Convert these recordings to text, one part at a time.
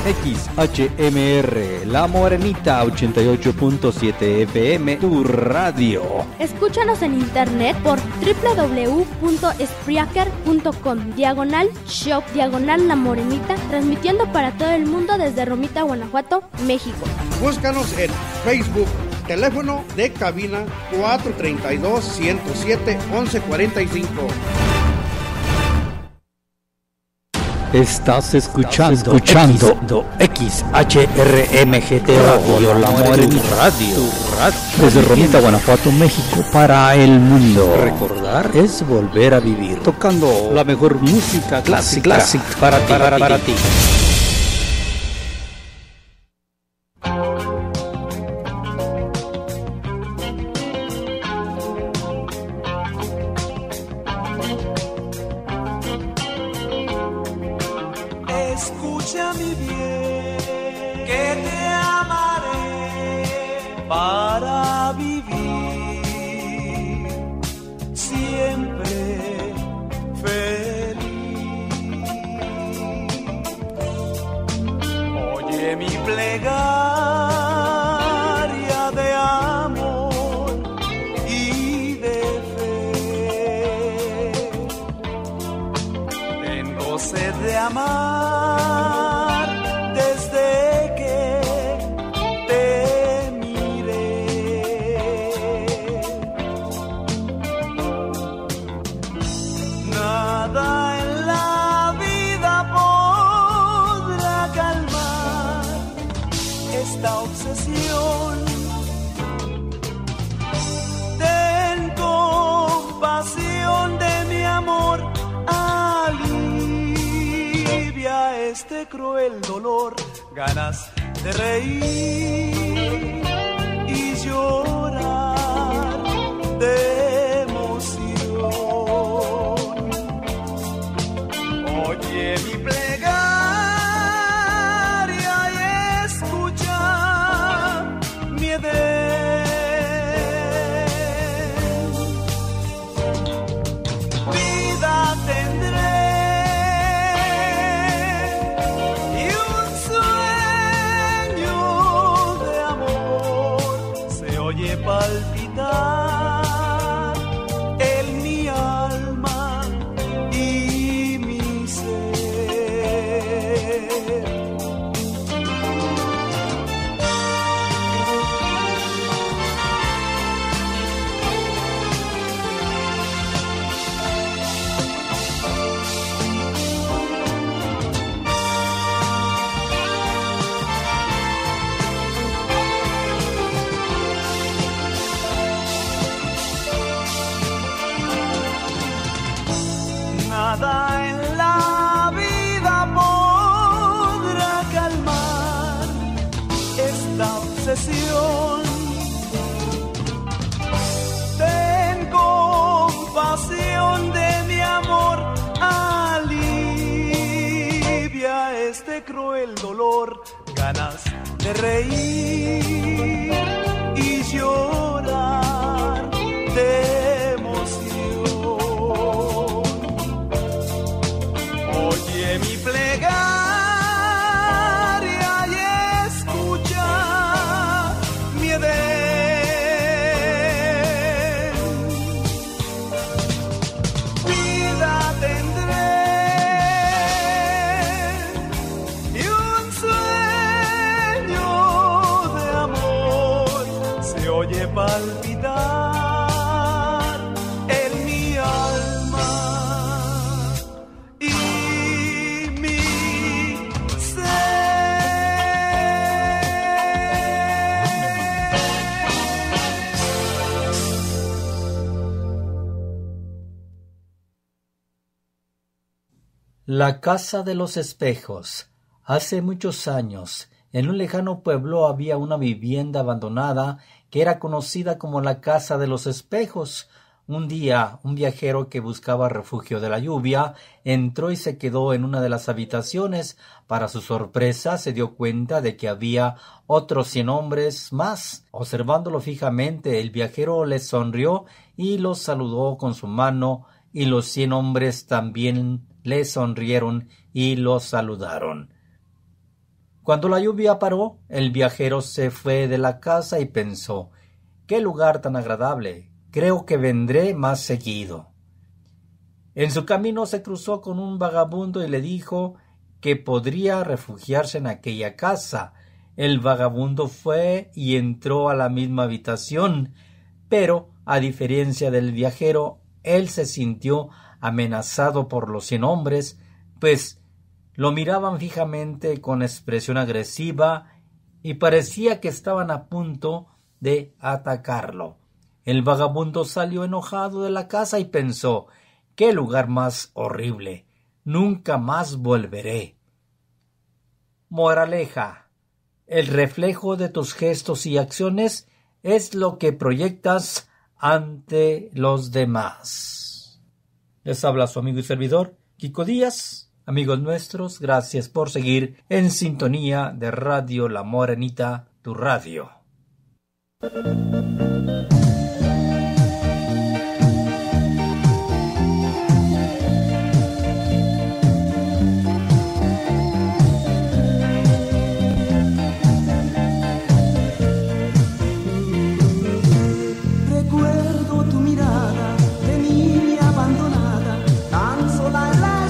XHMR, La Morenita 88.7 FM, tu radio. Escúchanos en internet por www.spreaker.com/shop La Morenita, transmitiendo para todo el mundo desde Romita, Guanajuato, México. Búscanos en Facebook, teléfono de cabina 432-107-1145. Estás escuchando XHRMGT Radio, La Morenita Radio, desde Romita, Guanajuato, México, para el mundo. Recordar es volver a vivir, tocando la mejor música clásica para ti. Escucha mi bien, que te amaré para vivir siempre feliz. Oye mi plegaria de amor y de fe. Tengo sed de amar. Cruel dolor, ganas de reír y llorar de emoción. Oye mi plegaria y escucha mi edén. Vida tendré palpitar en mi alma y mi ser. Nada en la vida podrá calmar esta obsesión. Ten compasión de mi amor, alivia este cruel dolor, ganas de reír y llorar de mi plegaria y escucha mi edén. Vida tendré y un sueño de amor se oye palpitar en mi alma. La Casa de los Espejos. Hace muchos años, en un lejano pueblo había una vivienda abandonada que era conocida como la Casa de los Espejos. Un día, un viajero que buscaba refugio de la lluvia entró y se quedó en una de las habitaciones. Para su sorpresa, se dio cuenta de que había otros 100 hombres más. Observándolo fijamente, el viajero les sonrió y los saludó con su mano, y los 100 hombres también le sonrieron y lo saludaron. Cuando la lluvia paró, el viajero se fue de la casa y pensó: «¡Qué lugar tan agradable! Creo que vendré más seguido». En su camino se cruzó con un vagabundo y le dijo que podría refugiarse en aquella casa. El vagabundo fue y entró a la misma habitación, pero, a diferencia del viajero, él se sintió amenazado por los 100 hombres, pues lo miraban fijamente con expresión agresiva y parecía que estaban a punto de atacarlo. El vagabundo salió enojado de la casa y pensó: «¡Qué lugar más horrible! Nunca más volveré». Moraleja: el reflejo de tus gestos y acciones es lo que proyectas ante los demás. Les habla su amigo y servidor, Kiko Díaz. Amigos nuestros, gracias por seguir en sintonía de Radio La Morenita, tu radio. Recuerdo tu mirada de niña abandonada, tan sola en la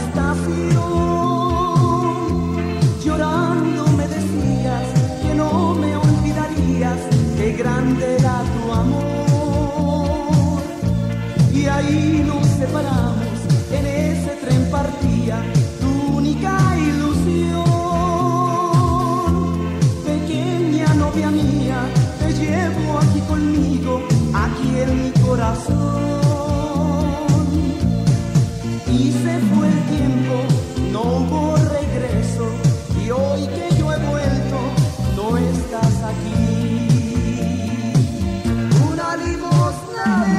estación. Llorando me decías que no me olvidarías, qué grande era tu amor. Y ahí nos separamos, en ese tren partía tu única ilusión. Pequeña novia mía, te llevo aquí conmigo, aquí en mi corazón. Y se fue el tiempo, no hubo regreso, y hoy que yo he vuelto, no estás aquí. Una limosna de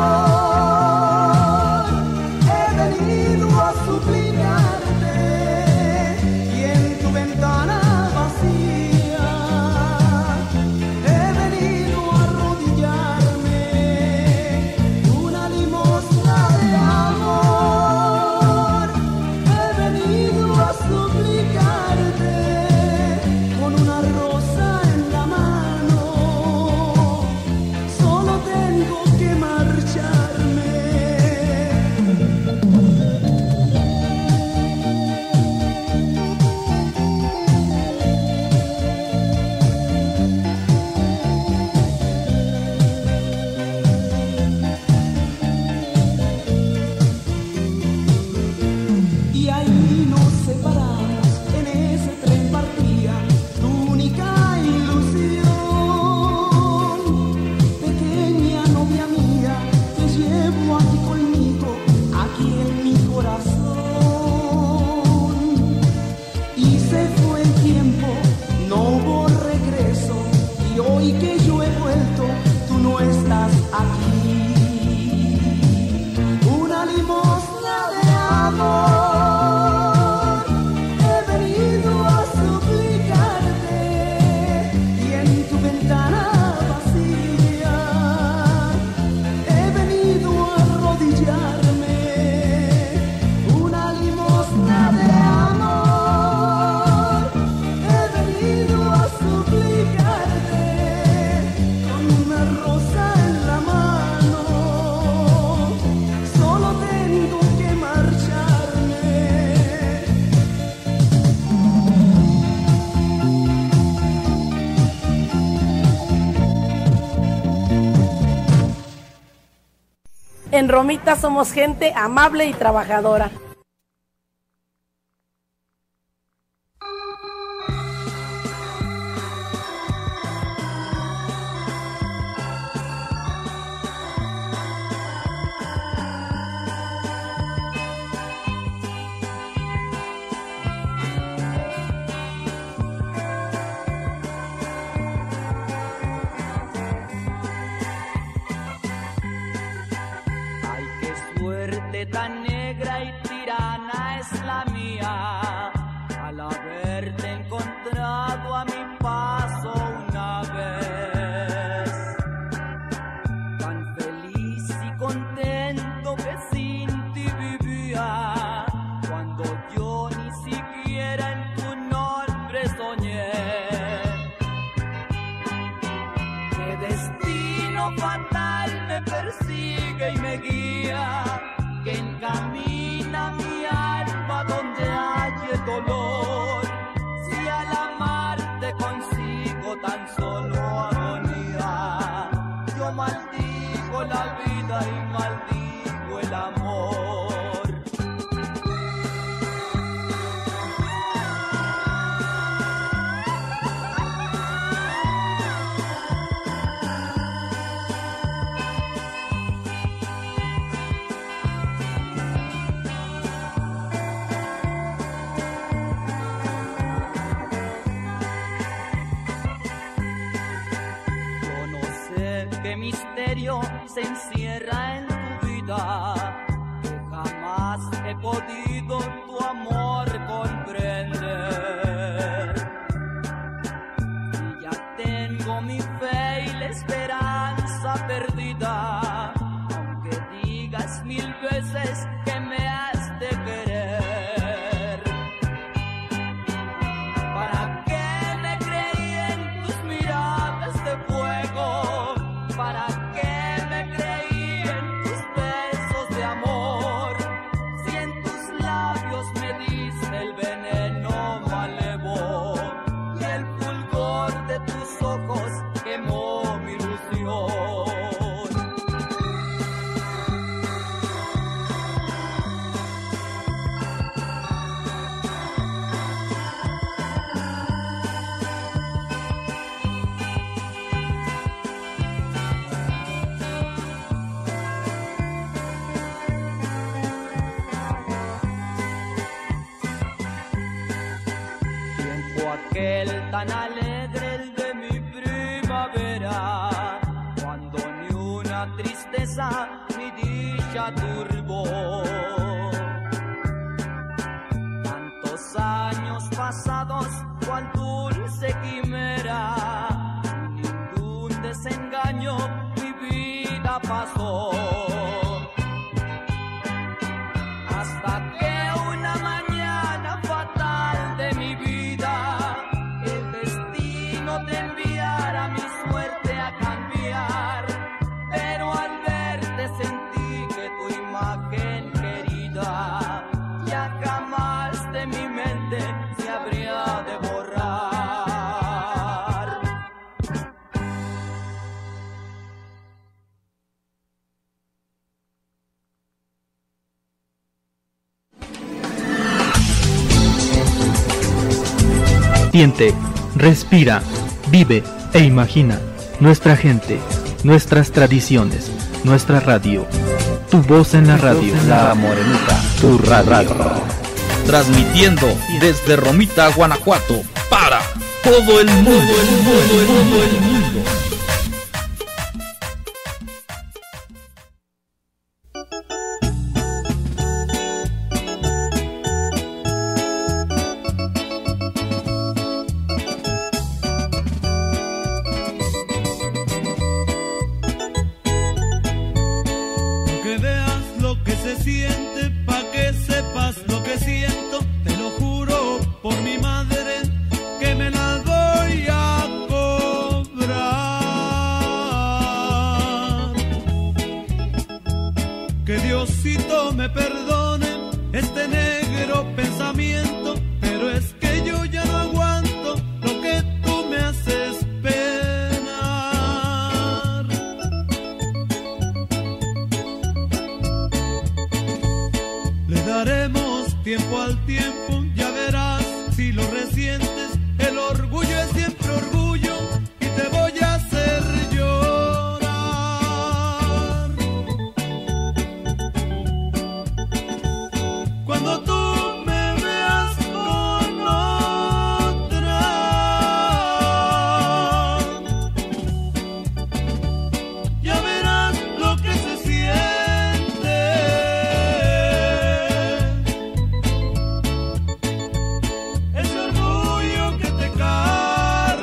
amor, he venido a suplicarte, y en tu ventana vacía he venido a arrodillarme. Una limosna de amor, he venido a suplicarte, con una rosa en la mano, solo tengo que marcharme. Y ahí nos separamos, en ese tren partía tu única ilusión. Pequeña novia mía, te llevo aquí conmigo, aquí en mi corazón. Y se fue el tiempo, no hubo regreso, y hoy que yo he vuelto, tú no estás aquí. Una limosna de amor, he venido a suplicarte, y en tu ventana vacía he venido a arrodillarme. Una limosna de amor, he venido a suplicarte, con una rosa en la mano, solo tengo que marcharme. En Romita somos gente amable y trabajadora. Ay, qué suerte tan negra y triste soñé. Qué destino fatal me persigue y me guía, que encamina mi alma donde hay el dolor. Si al amarte consigo tan solo agonía, yo maldigo la vida y maldigo el amor. Qué misterio se encierra en tu vida, que jamás he podido tu amor comprender. Y ya tengo mi fe y la esperanza perdida, aunque digas 1000 veces que me has de querer. ¿Para qué me creí en tus miradas de fuego? ¿Para qué me creí en tus besos de amor? Si en tus labios me diste el veneno malevo y el fulgor de tus ojos quemó mi ilusión. Aquel tan alegre, el de mi primavera, cuando ni una tristeza mi dicha turbó. Tantos años pasados, cual dulce quimera, sin ningún desengaño mi vida pasó. Hasta que una mañana fatal de mi vida, el destino te enviara mi suerte a cambiar. Pero al verte sentí que tu imagen querida ya jamás de mi mente se habría de borrar. Siente, respira, vive e imagina nuestra gente, nuestras tradiciones, nuestra radio. Tu voz en la radio. La Morenita, tu radio. Transmitiendo desde Romita, Guanajuato, para todo el mundo. Ese orgullo que te carga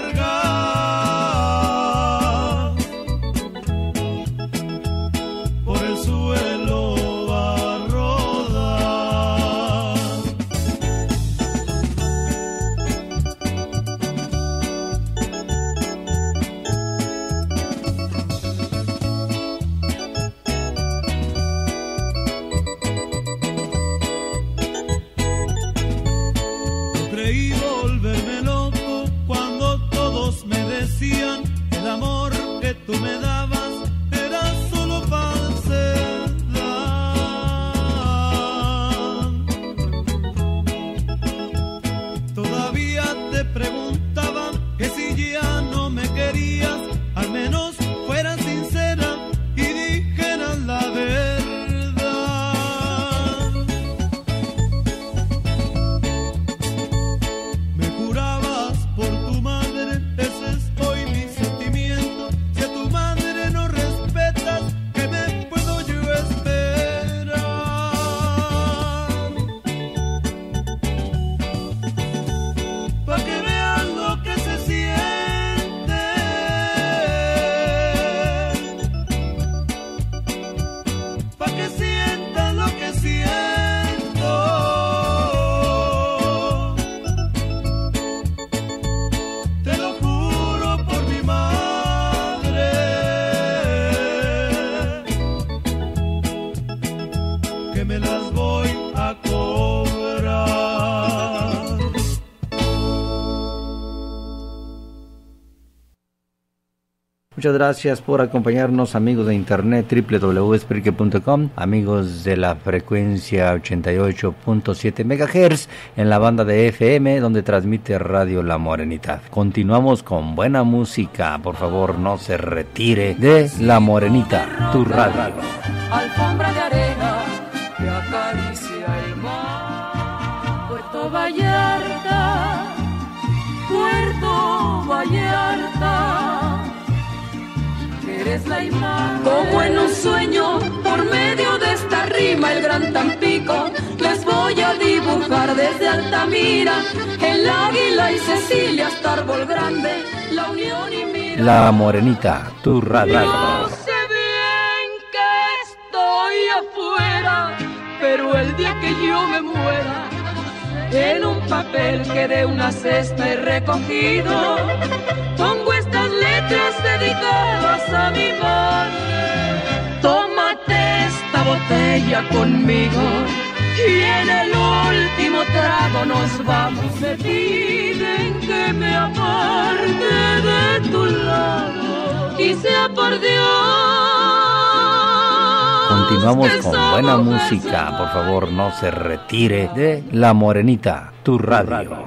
Muchas gracias por acompañarnos, amigos de internet, www.spreaker.com, amigos de la frecuencia 88.7 MHz en la banda de FM, donde transmite Radio La Morenita. Continuamos con buena música, por favor no se retire de La Morenita, tu radio. Alfombra de arena que acaricia el mar. Puerto Vallarta, Puerto Vallarta, eres la imagen. Como en un sueño, por medio de esta rima, el gran Tampico, les voy a dibujar desde Altamira, el Águila y Cecilia hasta Árbol Grande, la Unión y Mira. La Morenita, tu radio. Yo sé bien que estoy afuera, pero el día que yo me muera, en un papel que de una cesta he recogido, pongo estas letras dedicadas a mi madre. Tómate esta botella conmigo y en el último trago nos vamos. Me piden que me aparte de tu lado y sea por Dios. Continuamos con buena música, por favor no se retire de La Morenita, tu radio.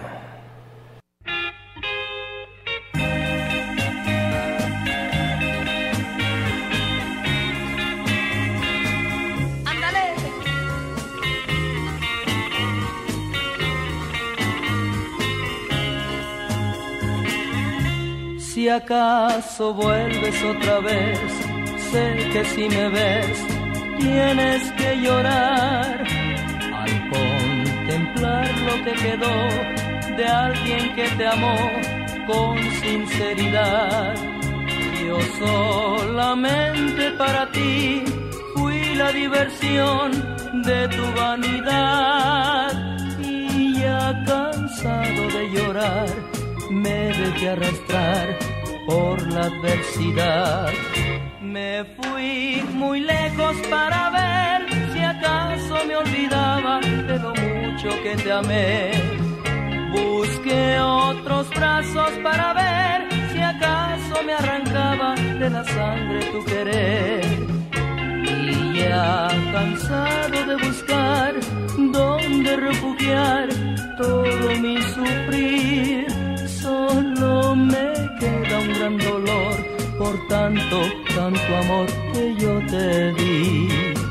Si acaso vuelves otra vez, sé que si me ves tienes que llorar al contemplar lo que quedó de alguien que te amó con sinceridad. Yo solamente para ti fui la diversión de tu vanidad y ya cansado de llorar me dejé arrastrar por la adversidad. Me fui muy lejos para ver si acaso me olvidaba de lo mucho que te amé. Busqué otros brazos para ver si acaso me arrancaba de la sangre tu querer. Y ya cansado de buscar dónde refugiar todo mi sufrir, solo me queda un gran dolor por tanto, tanto amor que yo te di.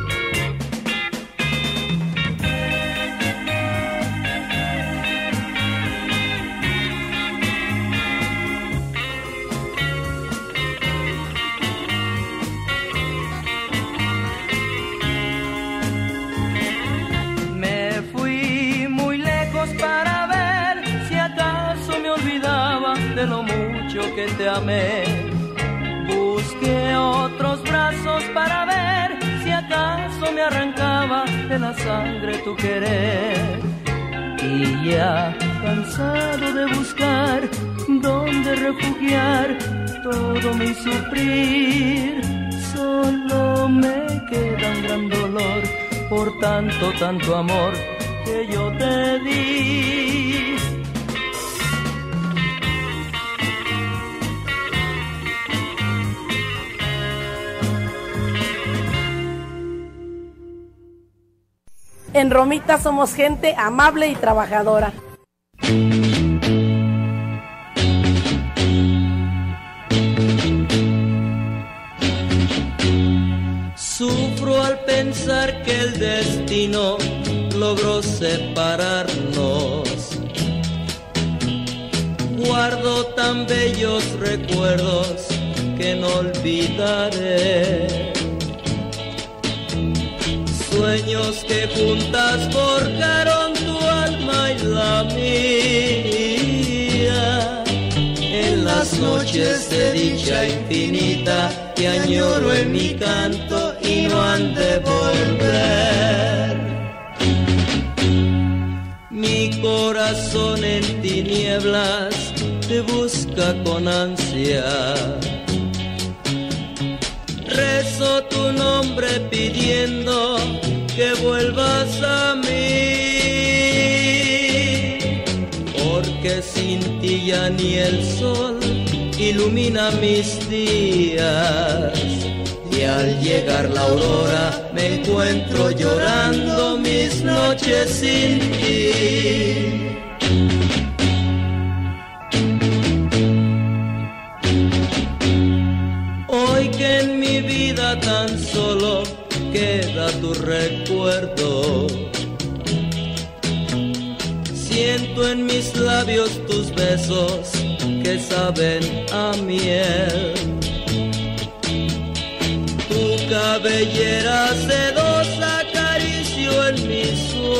Me fui muy lejos para ver si acaso me olvidaba de lo mucho que te amé. Busqué otros brazos para ver si acaso me arrancaba de la sangre tu querer. Y ya cansado de buscar dónde refugiar todo mi sufrir, solo me queda un gran dolor por tanto, tanto amor que yo te di. En Romita somos gente amable y trabajadora. Sufro al pensar que el destino logró separarnos. Guardo tan bellos recuerdos que no olvidaré. Sueños que juntas forjaron tu alma y la mía. En las noches de dicha infinita te añoro en mi canto y no han de volver. Mi corazón en tinieblas te busca con ansia. Rezo tu nombre pidiendo que vuelvas a mí, porque sin ti ya ni el sol ilumina mis días. Y al llegar la aurora me encuentro llorando mis noches sin ti. Hoy que en mi vida tan solo queda tu recuerdo, siento en mis labios tus besos que saben a miel. Tu cabellera sedosa acaricio en mis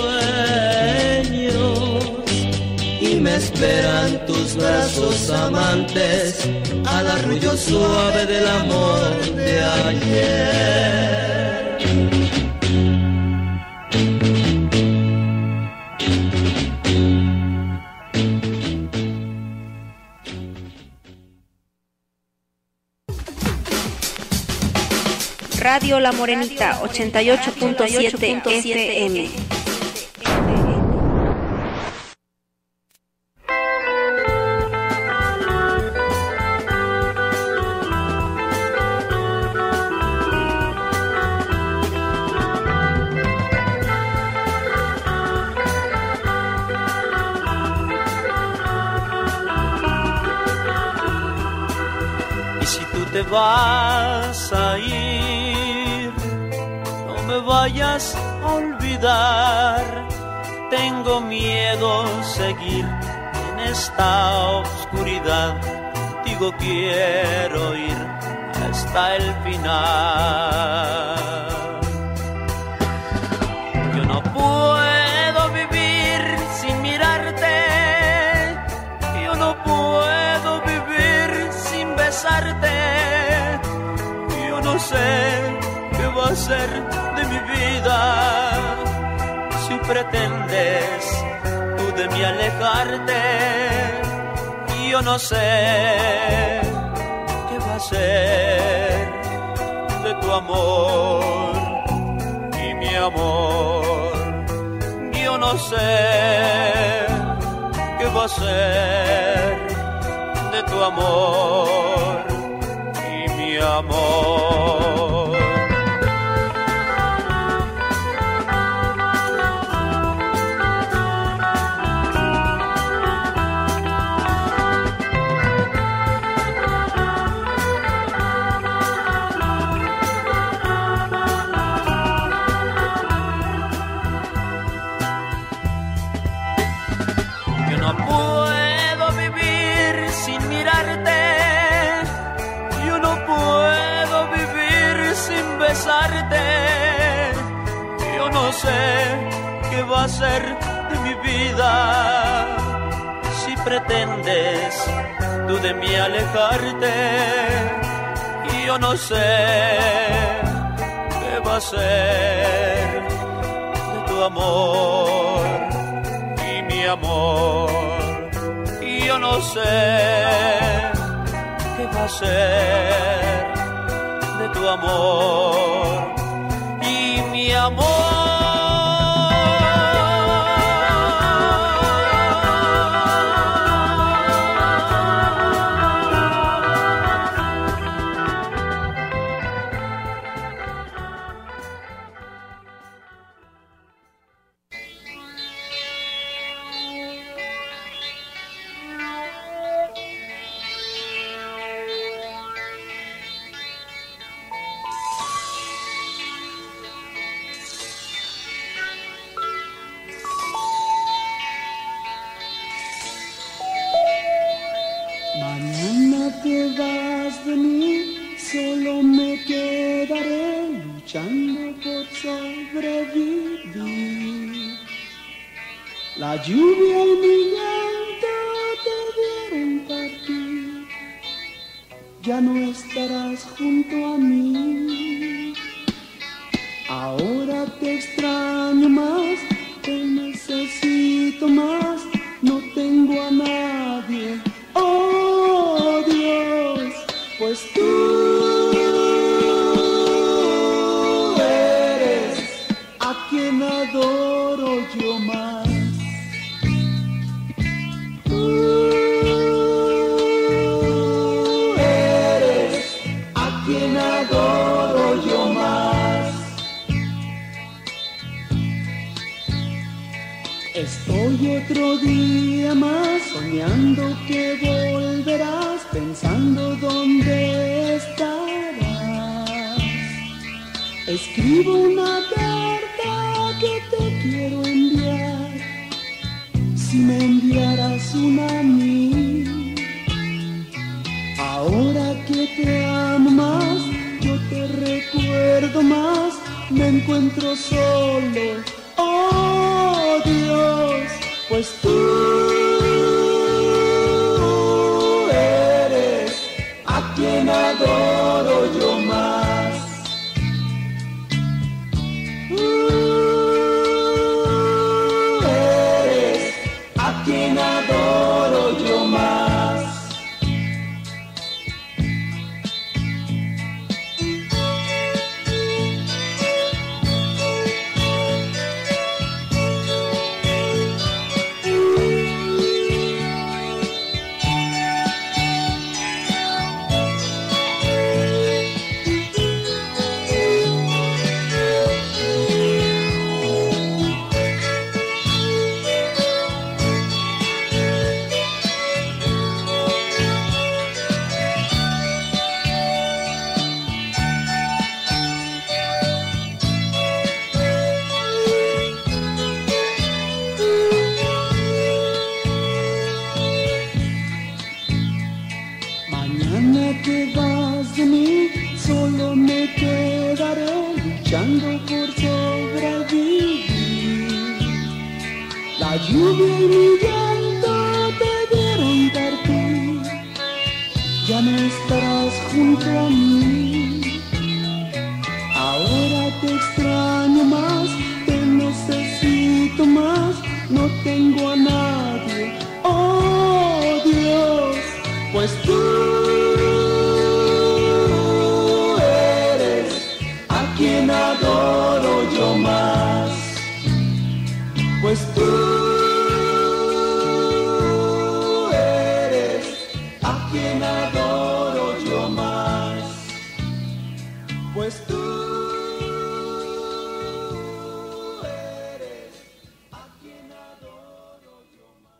sueños y me esperan tus brazos amantes al arrullo suave del amor de ayer. Radio La Morenita 88.7 FM. Y si tú te vas a ir, no me vayas a olvidar. Tengo miedo seguir en esta oscuridad. Contigo quiero ir hasta el final. Yo no puedo vivir sin mirarte. Yo no puedo vivir sin besarte. Yo no sé qué va a ser de mi vida si pretendes tú de mí alejarte. Yo no sé qué va a ser de tu amor y mi amor. Yo no sé qué va a ser de tu amor y mi amor. Yo no sé qué va a ser de mi vida si pretendes tú de mí alejarte. Yo no sé qué va a ser de tu amor y mi amor. Yo no sé qué va a ser de tu amor y mi amor. Mañana te vas de mí, solo me quedaré luchando por sobrevivir. La lluvia y mi llanto te vieron partir, ya no estarás junto a mí. Ahora te extraño más, te necesito más, no tengo a nadie. Oh Dios, pues tú eres a quien adoro yo más. escribo una carta que te quiero enviar. Si me enviaras una a mí, ahora que te amo más, yo te recuerdo más, me encuentro solo. Oh Dios, pues tú eres a quien adoro yo más. Eres a quien adoro yo más. Por sobrevivir, la lluvia y mi llanto te dieron partir, ya no estarás junto a mí. Ahora te extraño más, te necesito más, no tengo a nadie. Oh Dios, pues tú quien adoro yo más, pues tú eres a quien adoro yo más, pues tú eres a quien adoro yo más.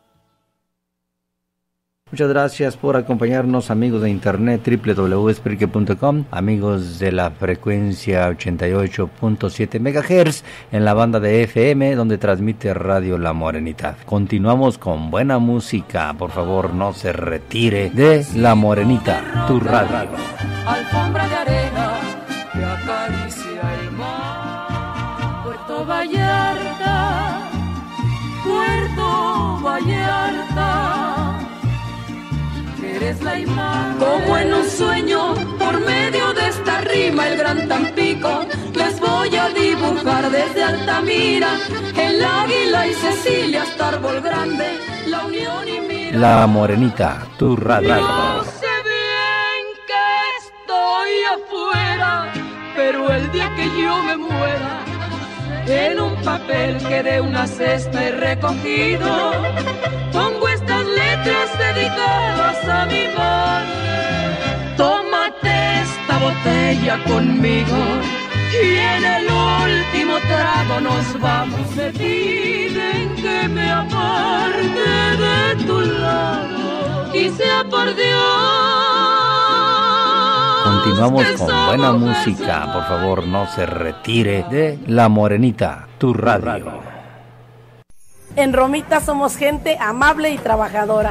Muchas gracias por acompañarnos, amigos de internet www.spreaker.com, amigos de la frecuencia 88.7 MHz en la banda de FM donde transmite Radio La Morenita. Continuamos con buena música, por favor no se retire de La Morenita, tu radio. Alfombra de arena que acaricia el mar. Puerto Vallarta, Puerto Vallarta. Eres la imagen. Como en un sueño, por medio de esta rima, el gran Tampico, les voy a dibujar desde Altamira, el Águila y Cecilia hasta Árbol Grande, la Unión y Mira. La Morenita, tu radio. Yo sé bien que estoy afuera, pero el día que yo me muera, en un papel que de una cesta he recogido, pongo estas letras dedicadas a mi madre. Tómate esta botella conmigo y en el último trago nos vamos. Me piden que me aparte de tu lado y sea por Dios. Continuamos con buena música, por favor no se retire de La Morenita, tu radio. En Romita somos gente amable y trabajadora.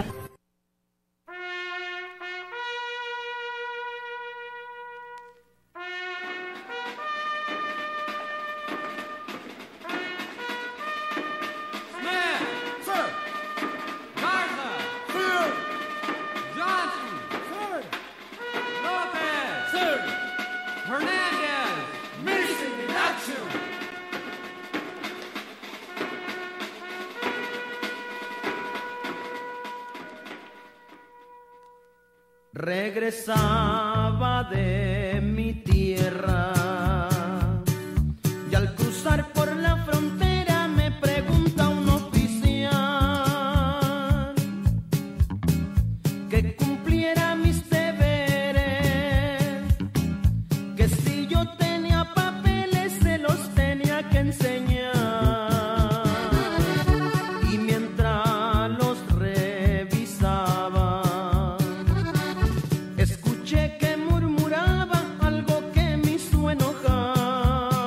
Regresaba de mi tierra y al cruzar por la frontera me pregunta un oficial que cumpliera mis deberes, que si yo tenía papeles se los tenía que enseñar. Y mientras los revisaba, escuché que murmuraba algo que me hizo enojar.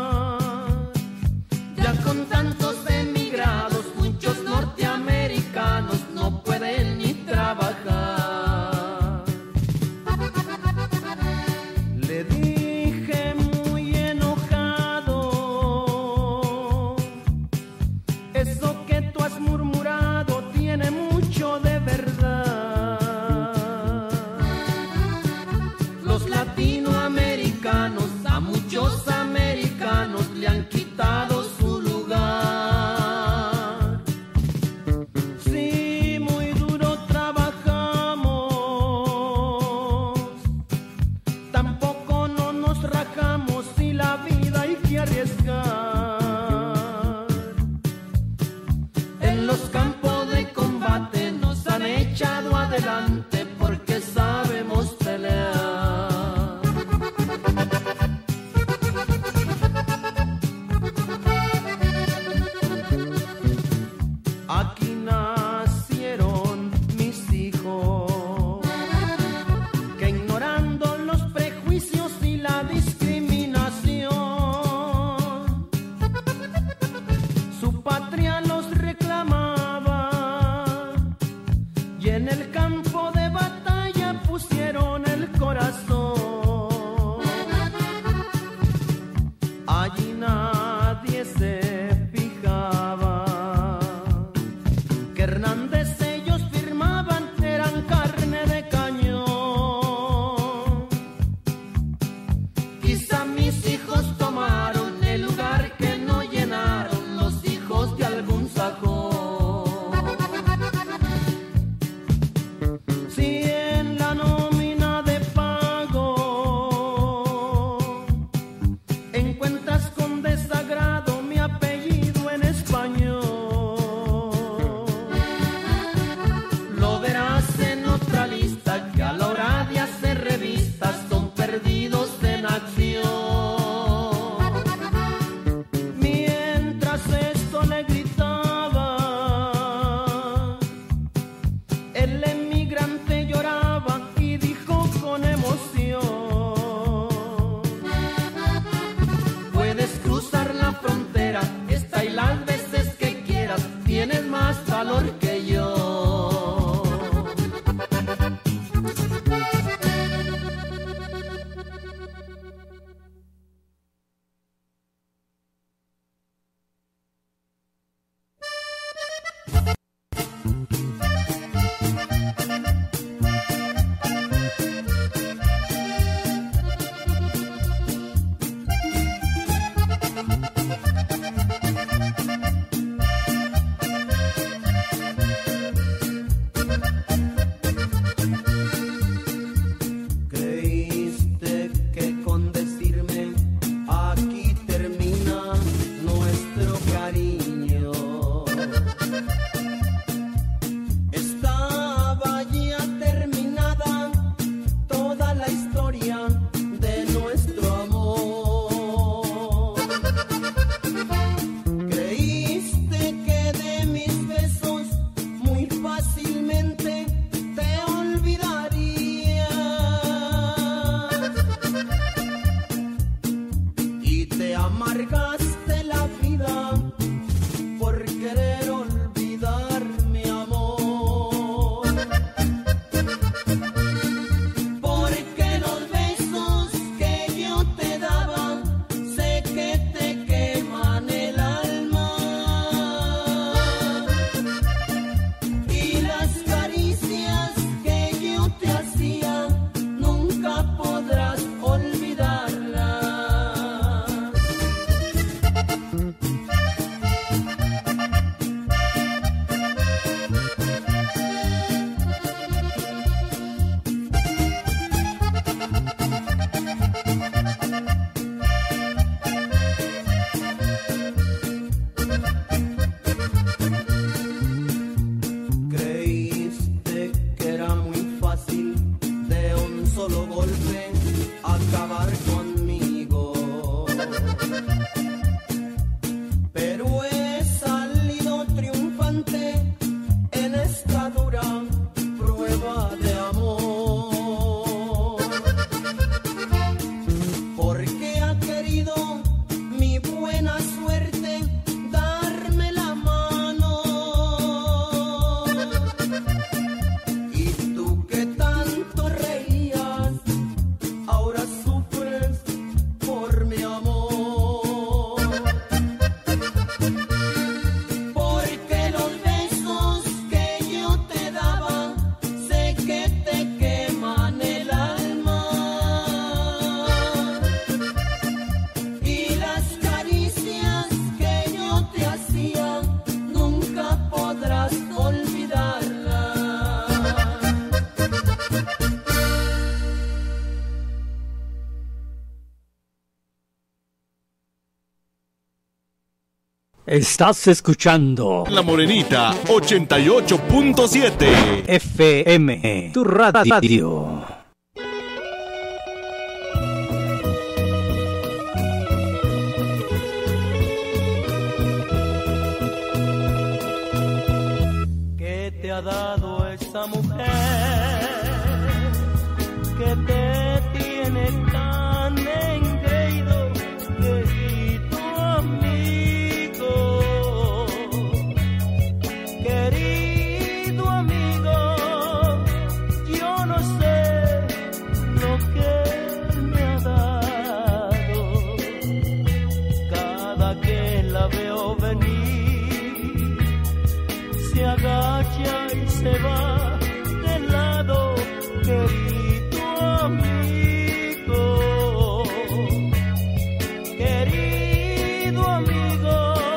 Estás escuchando La Morenita 88.7 FM, tu radio. ¿Qué te ha dado esta mujer que te tiene tan engreído, querido amigo? Querido amigo, yo no sé lo que me ha dado. Cada que la veo venir, se agacha y se va de lado, querido amigo. Querido amigo,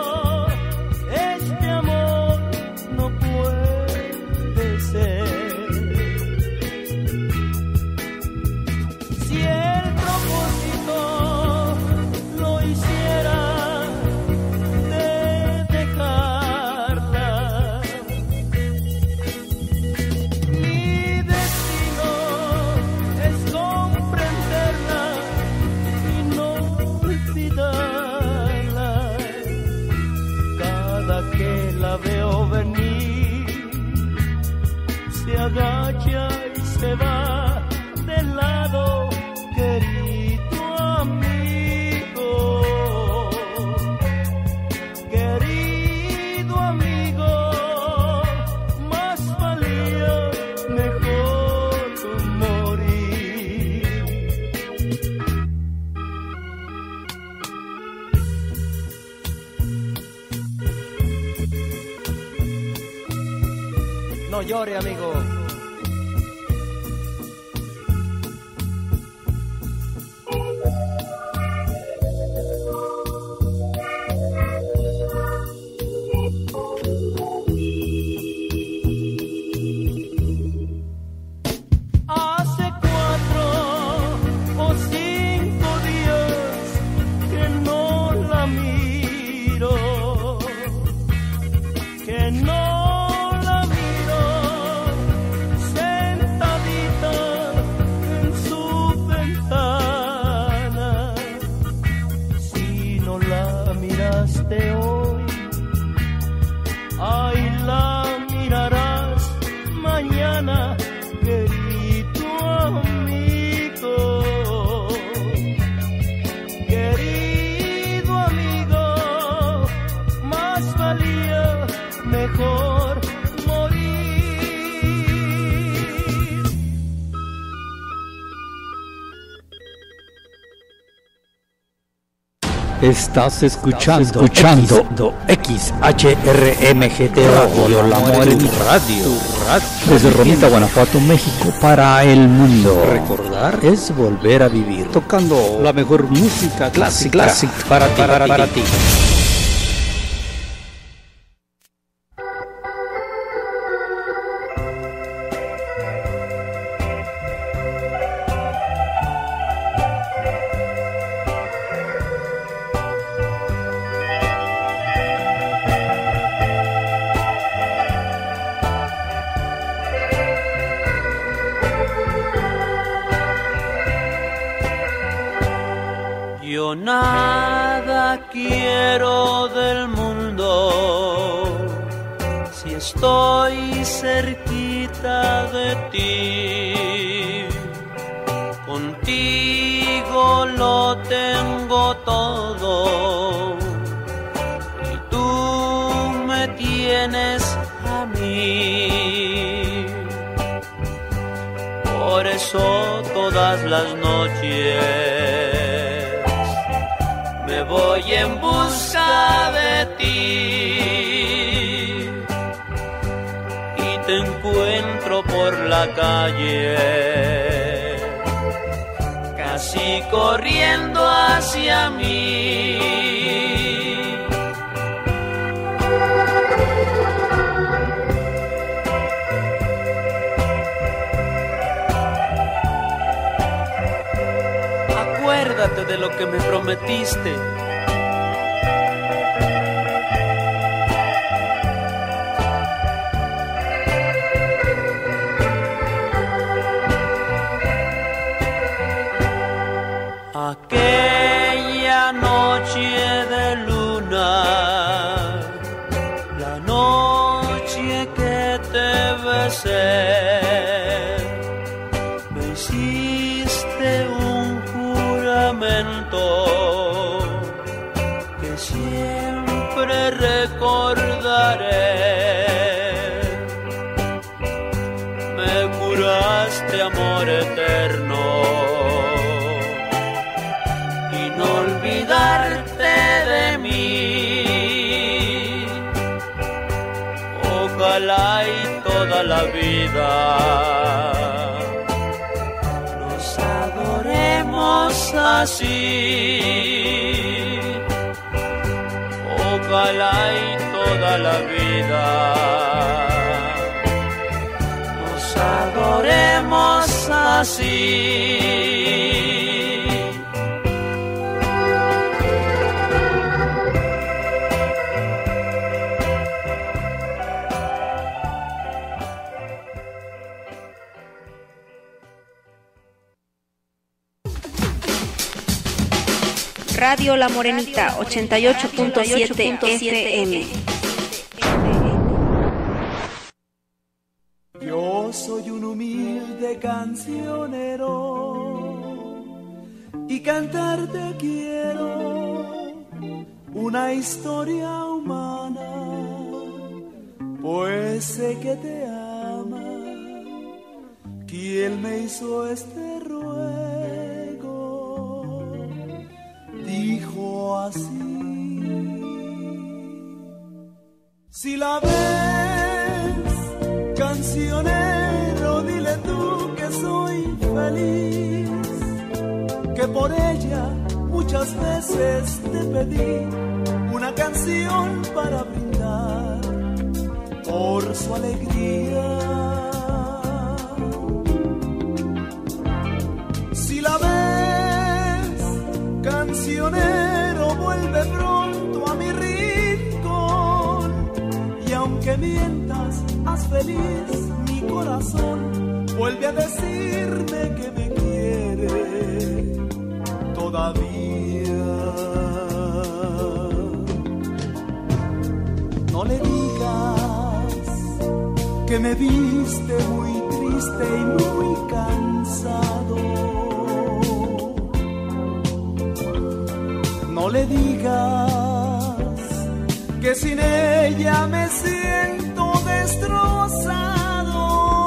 este amor no puede ser. Si el propósito lo hiciera de dejarla, mi destino es comprenderla y no olvidarla. Cada que la veo venir, se agacha y se va de lado, querido amigo. Querido amigo, más valía mejor morir. No llore, amigo. Hace 4 o 5 días que no la miro, que no la miro, sentadita en su ventana. Si no la miraste hoy, ay, la mirarás mañana, querido amigo. Querido amigo, más valía mejor morir. Estás escuchando XHRMGT Radio, La Morenita Radio, desde Romita, Guanajuato, México, para el mundo. Recordar es volver a vivir, tocando la mejor música clásica para ti. Yo nada quiero del mundo si estoy cerquita de ti. Contigo lo tengo todo y tú me tienes a mí. Por eso todas las noches me voy en busca de ti y te encuentro por la calle, casi corriendo hacia mí. Acuérdate de lo que me prometiste. hiciste un juramento que siempre recordaré. Me juraste amor eterno y no olvidarte de mí. Ojalá y toda la vida nos adoremos así. Ojalá y toda la vida nos adoremos así. Radio La Morenita 88.7 FM. Yo soy un humilde cancionero y cantarte quiero una historia humana, pues sé que te ama quien me hizo este ruego. Dijo así: si la ves, cancionero, dile tú que soy feliz, que por ella muchas veces te pedí una canción para brindar por su alegría. Si la ves, cancionero, vuelve pronto a mi rincón, y aunque mientas, haz feliz mi corazón. Vuelve a decirme que me quiere todavía. No le digas que me viste muy triste y muy cansado. No le digas que sin ella me siento destrozado.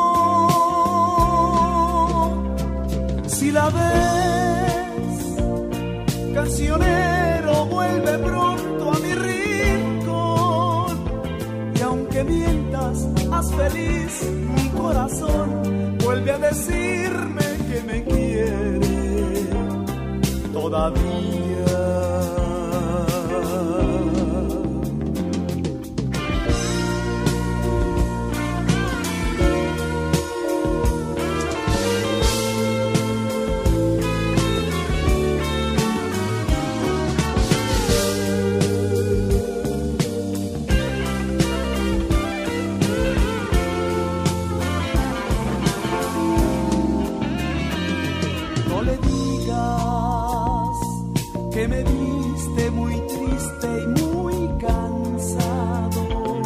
Si la ves, cancionero, vuelve pronto a mi rincón, y aunque mientas, haz feliz mi corazón. Vuelve a decirme que me quiere todavía. Que me viste muy triste y muy cansado.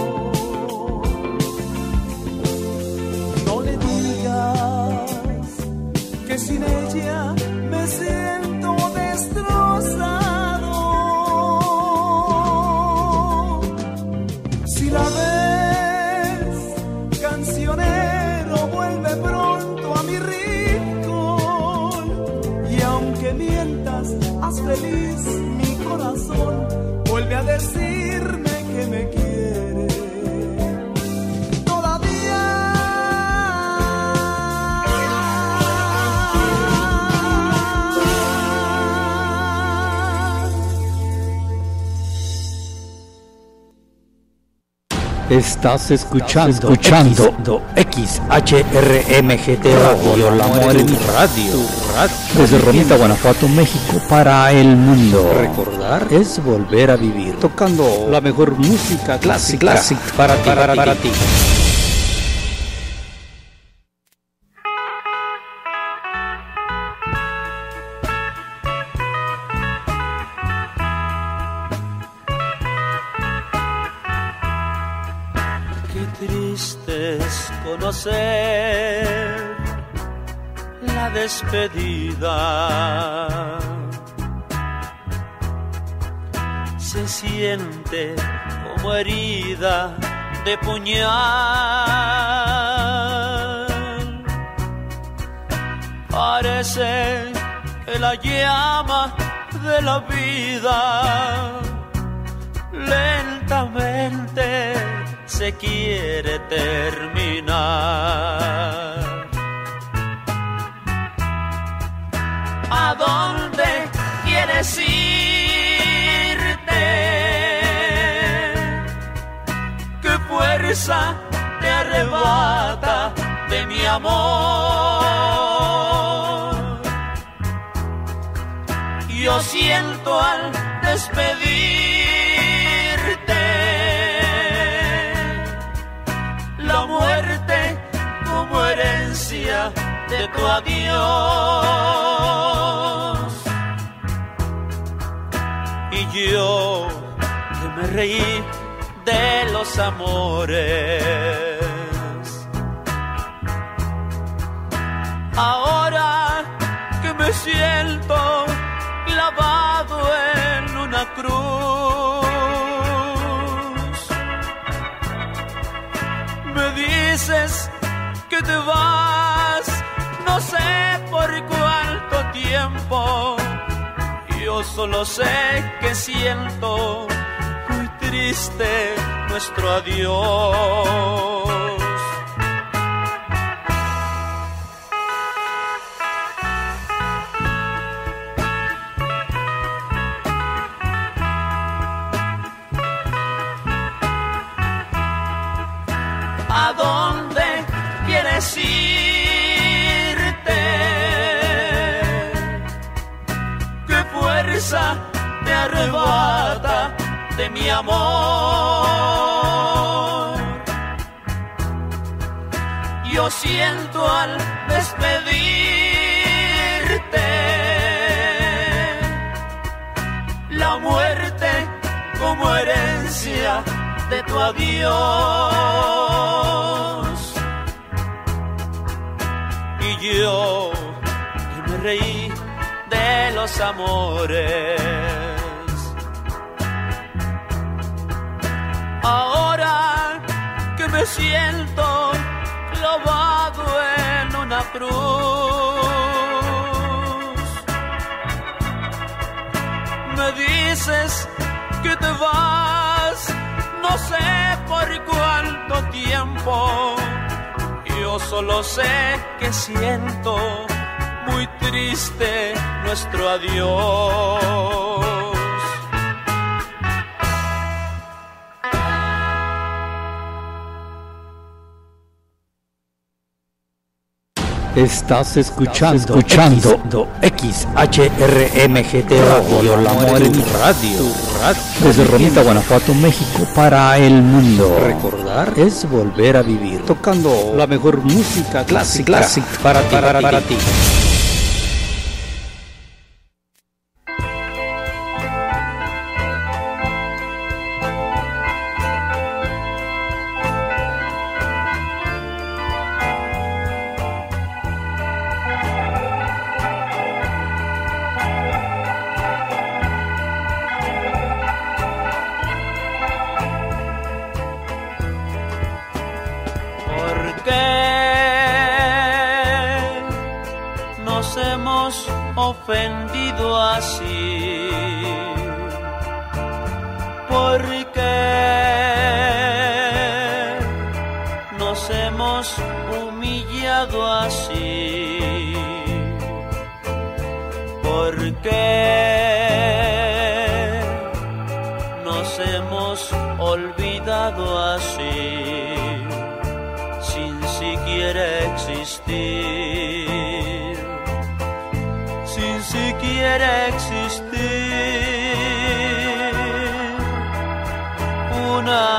No le digas que sin ella me siento destrozado. Si la ves, cancionero, vuelve pronto a mi rincón, y aunque mientas, haz feliz mi corazón. Vuelve a decirme que me quiere todavía. Estás escuchando XHRMGT Radio La Morenita Radio. Desde Romita, Guanajuato, México, para el mundo. Recordar es volver a vivir. Tocando la mejor música clásica para ti. Qué triste es conocer la despedida. Se siente como herida de puñal. Parece que la llama de la vida lentamente se quiere terminar. ¿A dónde quieres irte? ¿Qué fuerza te arrebata de mi amor? Yo siento al despedirte la muerte como herencia de tu adiós. Y yo que me reí de los amores, ahora que me siento clavado en una cruz, me dices que te vas, no sé por cuánto tiempo. Yo solo sé que siento muy triste nuestro adiós. ¿A dónde quieres irte? ¿Qué fuerza te arrebata de mi amor? Yo siento al despedirte la muerte como herencia de tu adiós. Y yo que me reí de los amores, ahora que me siento clavado en una cruz, me dices que te vas, no sé por cuánto tiempo. Yo solo sé que siento muy triste nuestro adiós. Estás escuchando XHRMGT Radio, La Morenita Radio, desde Romita, Guanajuato, México, para el mundo. Recordar es volver a vivir, tocando la mejor música clásica para ti. Ofendido así, ¿por qué nos hemos humillado así? ¿Por qué nos hemos olvidado así, sin siquiera existir? Sin siquiera existir una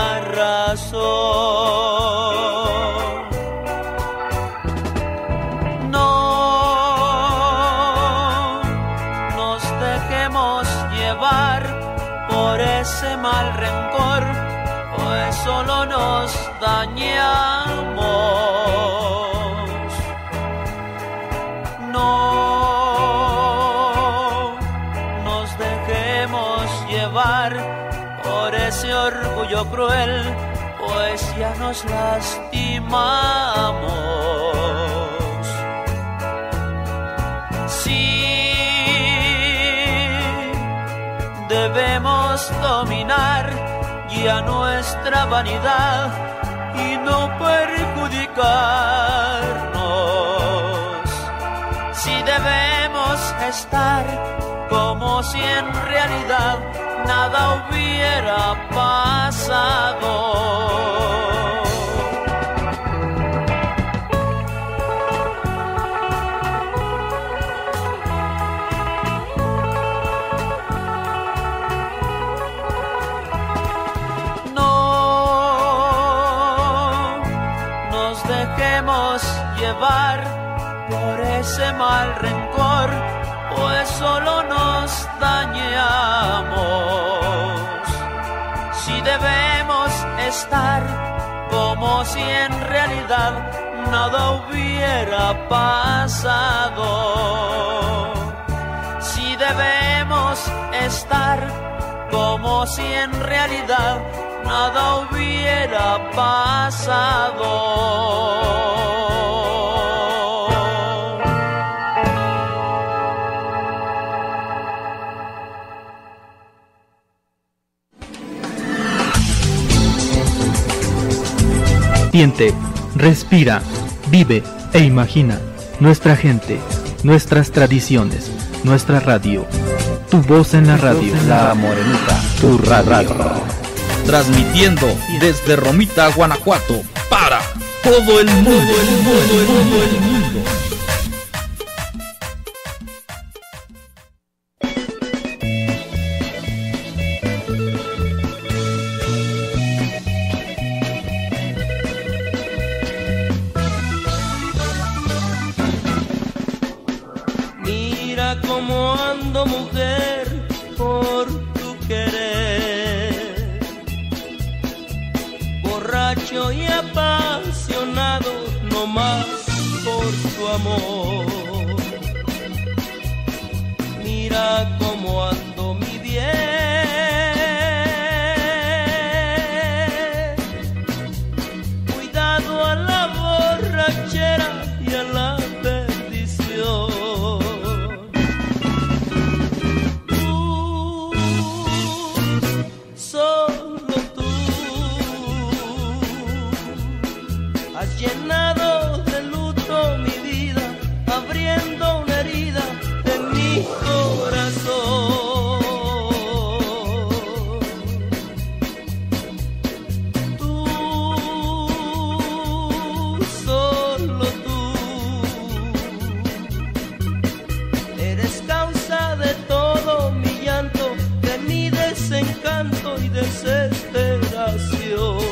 razón. No nos dejemos llevar por ese mal rencor, pues solo nos dañamos. orgullo cruel, pues ya nos lastimamos. Sí, debemos dominar ya nuestra vanidad y no perjudicarnos. Si debemos estar como si en realidad nada hubiera pasado. Llevar por ese mal rencor, pues solo nos dañamos. Si debemos estar como si en realidad nada hubiera pasado. Si debemos estar como si en realidad nada hubiera pasado. Siente, respira, vive e imagina nuestra gente, nuestras tradiciones, nuestra radio. Tu voz en la radio. La Morenita, tu radio. Transmitiendo desde Romita, Guanajuato, para todo el mundo. Cómo ando, mujer, por tu querer, borracho y apasionado, no más por tu amor. Mira cómo ando, mi bien, cuidado a la borrachera y a la perdición. Llenado de luto mi vida, abriendo una herida en mi corazón. Tú, solo tú, eres causa de todo mi llanto, de mi desencanto y desesperación.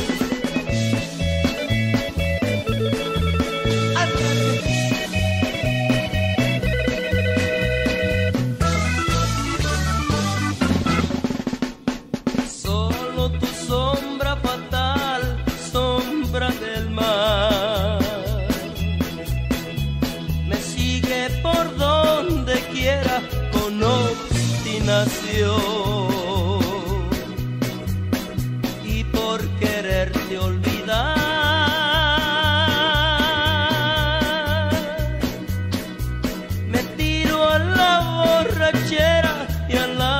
Y por quererte olvidar, me tiro a la borrachera y a la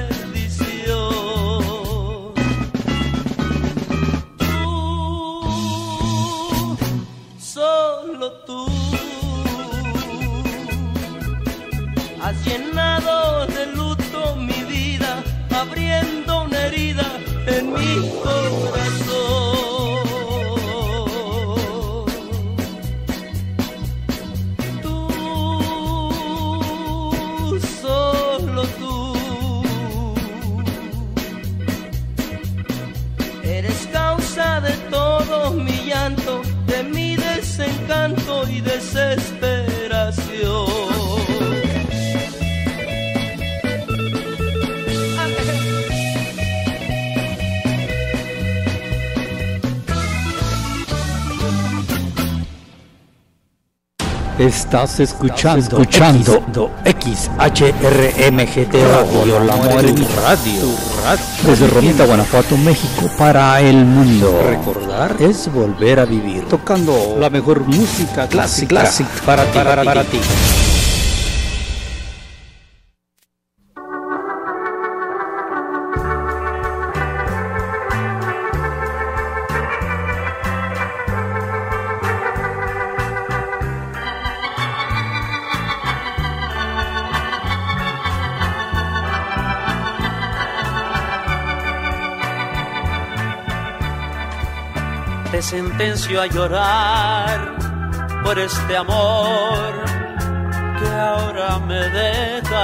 perdición. Tú, solo tú, has llenado de luto mi vida, abriendo una herida en mi corazón. Tú, solo tú, eres causa de todo mi llanto, de mi desencanto y desesperación. Estás escuchando XHRMGT Radio, La Morenita Radio, desde Romita, Guanajuato, México, para el mundo. Recordar es volver a vivir, tocando la mejor música clásica para ti. Te sentencio a llorar por este amor que ahora me dejas,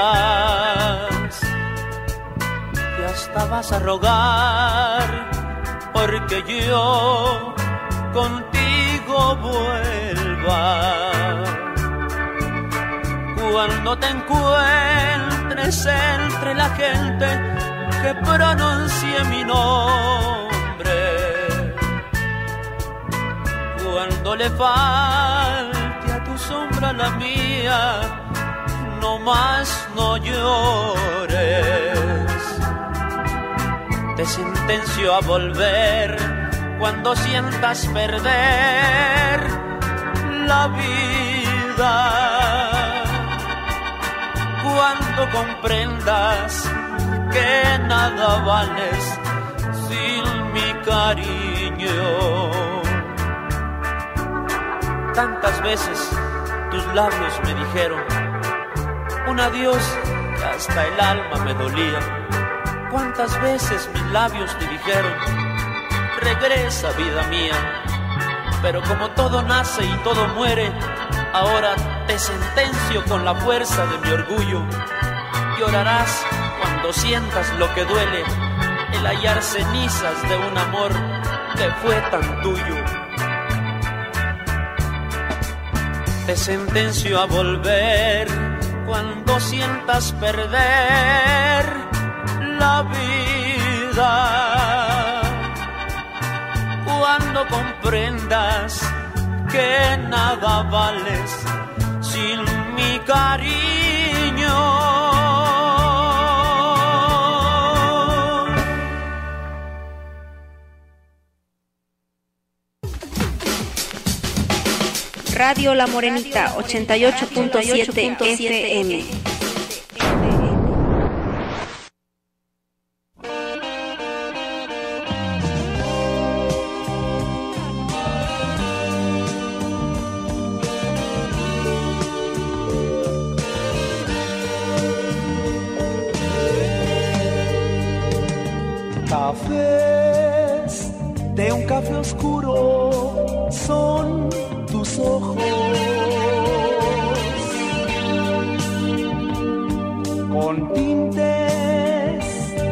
y hasta vas a rogar porque yo contigo vuelva. Cuando te encuentres entre la gente que pronuncie mi nombre, cuando le falte a tu sombra la mía, no más no llores. Te sentencio a volver cuando sientas perder la vida, cuando comprendas que nada vales sin mi cariño. Tantas veces tus labios me dijeron un adiós que hasta el alma me dolía. Cuántas veces mis labios te dijeron regresa vida mía. Pero como todo nace y todo muere, ahora te sentencio con la fuerza de mi orgullo. Llorarás cuando sientas lo que duele, el hallar cenizas de un amor que fue tan tuyo. Te sentencio a volver cuando sientas perder la vida, cuando comprendas que nada vales sin mi cariño. Radio La Morenita 88.7 FM. Cafés de un café oscuro son tus ojos, con tintes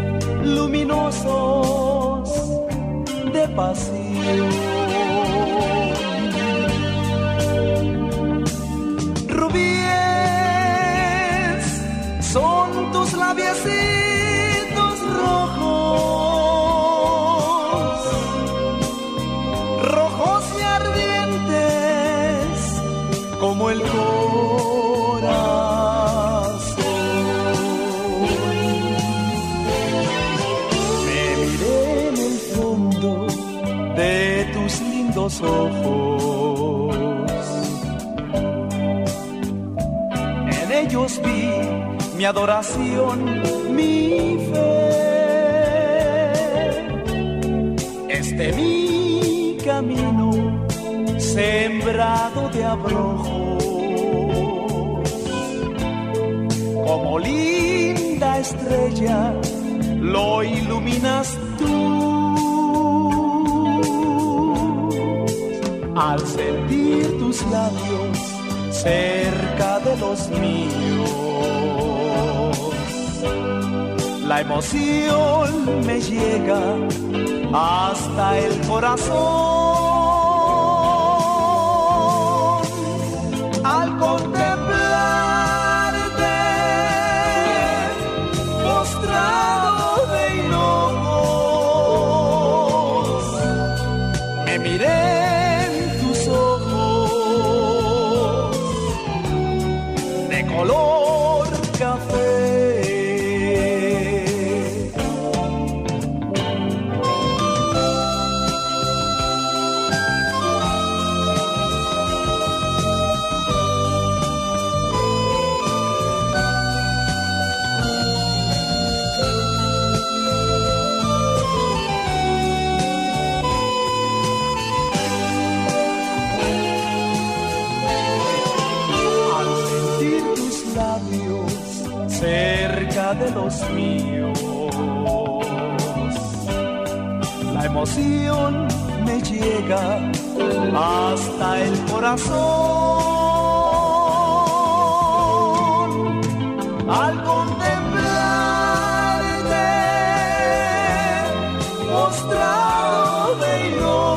luminosos de pasión. Rubíes son tus labiecitos rojos, rojos y ardientes como el corazón. Me miré en el fondo de tus lindos ojos, en ellos vi mi adoración, mi fe. Este mi camino sembrado de abrojos, como linda estrella lo iluminas tú. Al sentir tus labios cerca de los míos, la emoción me llega hasta el corazón. Al contemplarte postrado de hinojos, me miré en tus ojos color café. Cerca de los míos, la emoción me llega hasta el corazón al contemplarte postrado de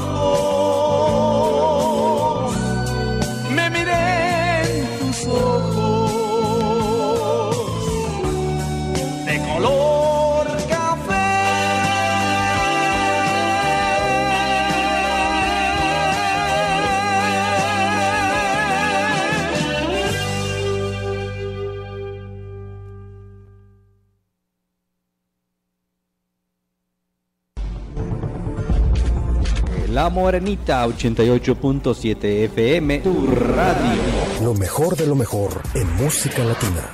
hinojos. Me miré en tus ojos color café. La Morenita 88.7 FM, tu radio. Lo mejor de lo mejor en música latina.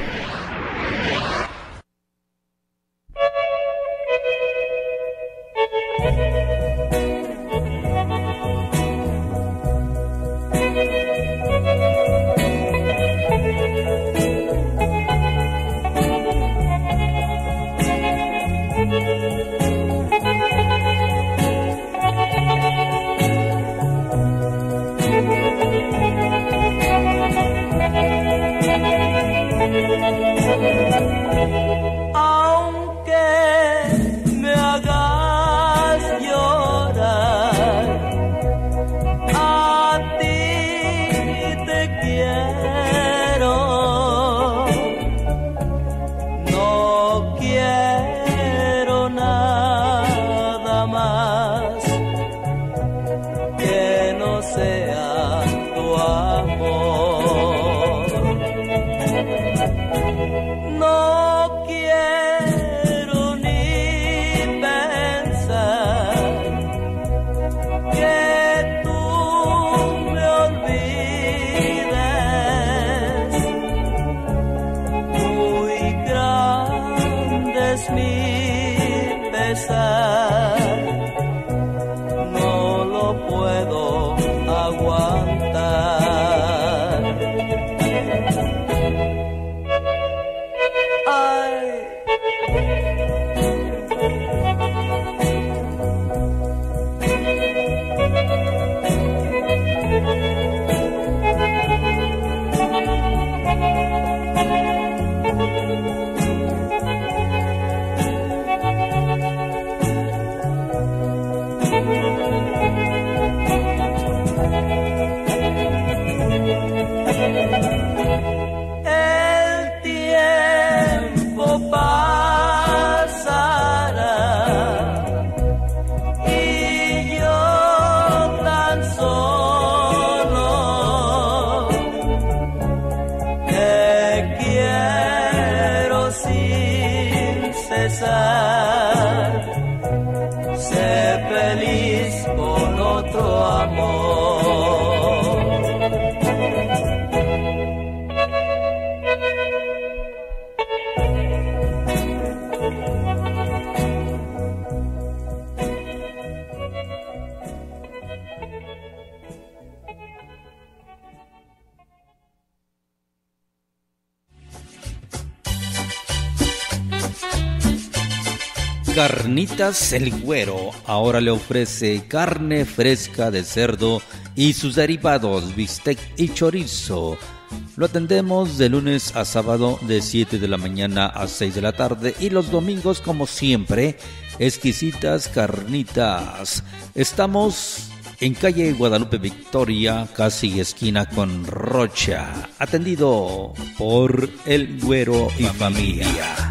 Carnitas El Güero ahora le ofrece carne fresca de cerdo y sus derivados, bistec y chorizo. Lo atendemos de lunes a sábado de 7 de la mañana a 6 de la tarde y los domingos, como siempre, exquisitas carnitas. Estamos en calle Guadalupe Victoria, casi esquina con Rocha, atendido por El Güero y familia.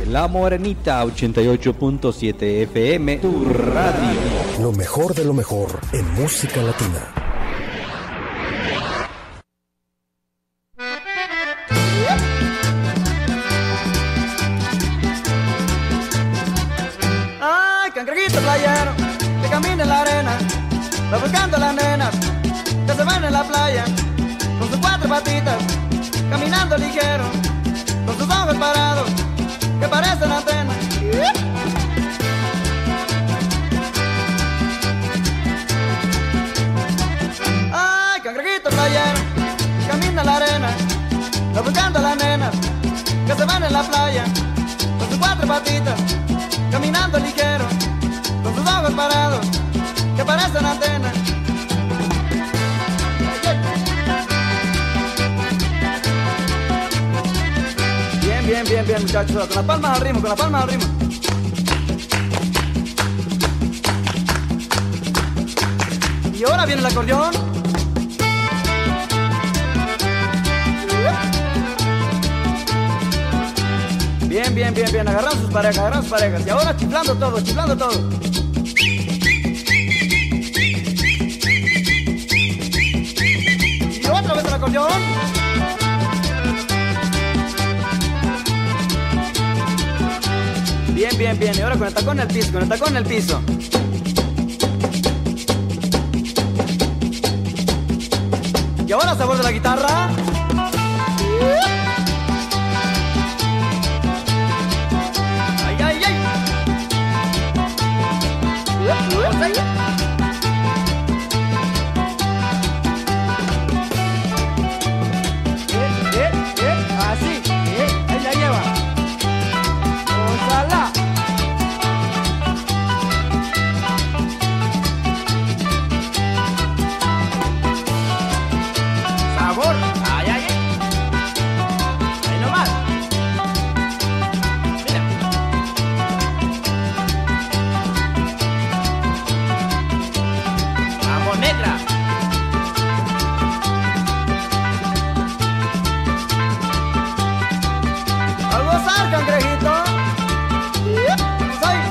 La Morenita 88.7 FM, tu radio. Lo mejor de lo mejor en música latina. Ay, cangrejito playero, que camina en la arena, va buscando a las nenas que se van en la playa, con sus cuatro patitas, caminando ligero, con sus ojos parados, que parecen antenas. Ay, cangrejito playero, camina en la arena, va buscando a las nenas que se van en la playa, con sus cuatro patitas, caminando ligero, con sus ojos parados, que parecen antenas. Bien, bien, bien, muchachos, con las palmas al ritmo, con las palmas al ritmo. Y ahora viene el acordeón. Bien, bien, bien, bien, agarrando sus parejas, agarrando sus parejas. Y ahora chiflando todo, chiflando todo. Y otra vez el acordeón. Bien, bien, bien. Y ahora con el tacón en el piso, con el tacón en el piso. Y ahora sabor de la guitarra. Ay, ay, ay. Así, ahí la lleva. Ojalá. Sabor, ay, ay, ay. Ahí nomás. Mira. Vamos, negra. Al gozar, cangrejito. Soy.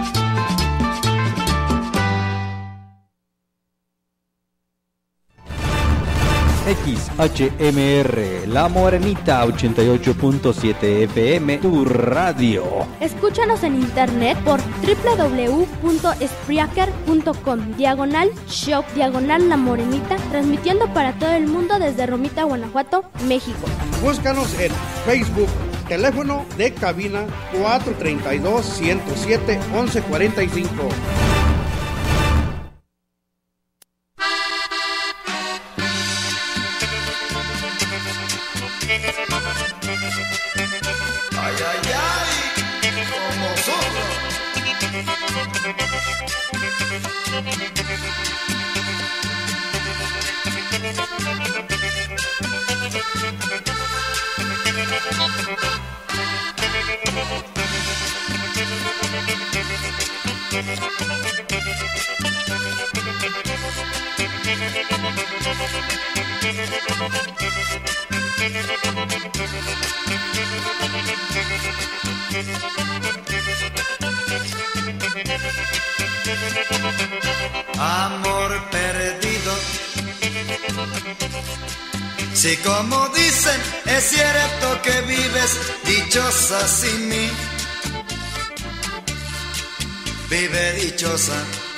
XHMR, La Morenita 88.7 FM, tu radio. Escúchanos en internet por www.spreaker.com/shop La Morenita, transmitiendo para todo el mundo desde Romita, Guanajuato, México. Búscanos en Facebook. Teléfono de cabina 432-107-1145. Ay, ay, ay, como sufro. Amor perdido. Si como dicen, es cierto que vives dichosa sin mí. Vive dichosa.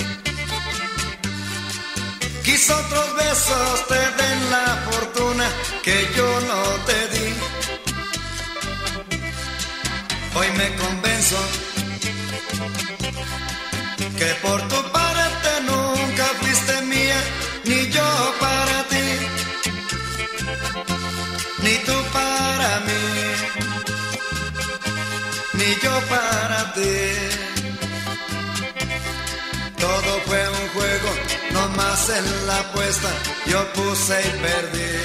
Quizá otros besos te den la fortuna que yo no te di. Hoy me convenzo que por tu parte nunca fuiste mía, ni yo para ti, ni tú para mí, ni yo para ti. Todo fue un juego, no más en la apuesta, yo puse y perdí.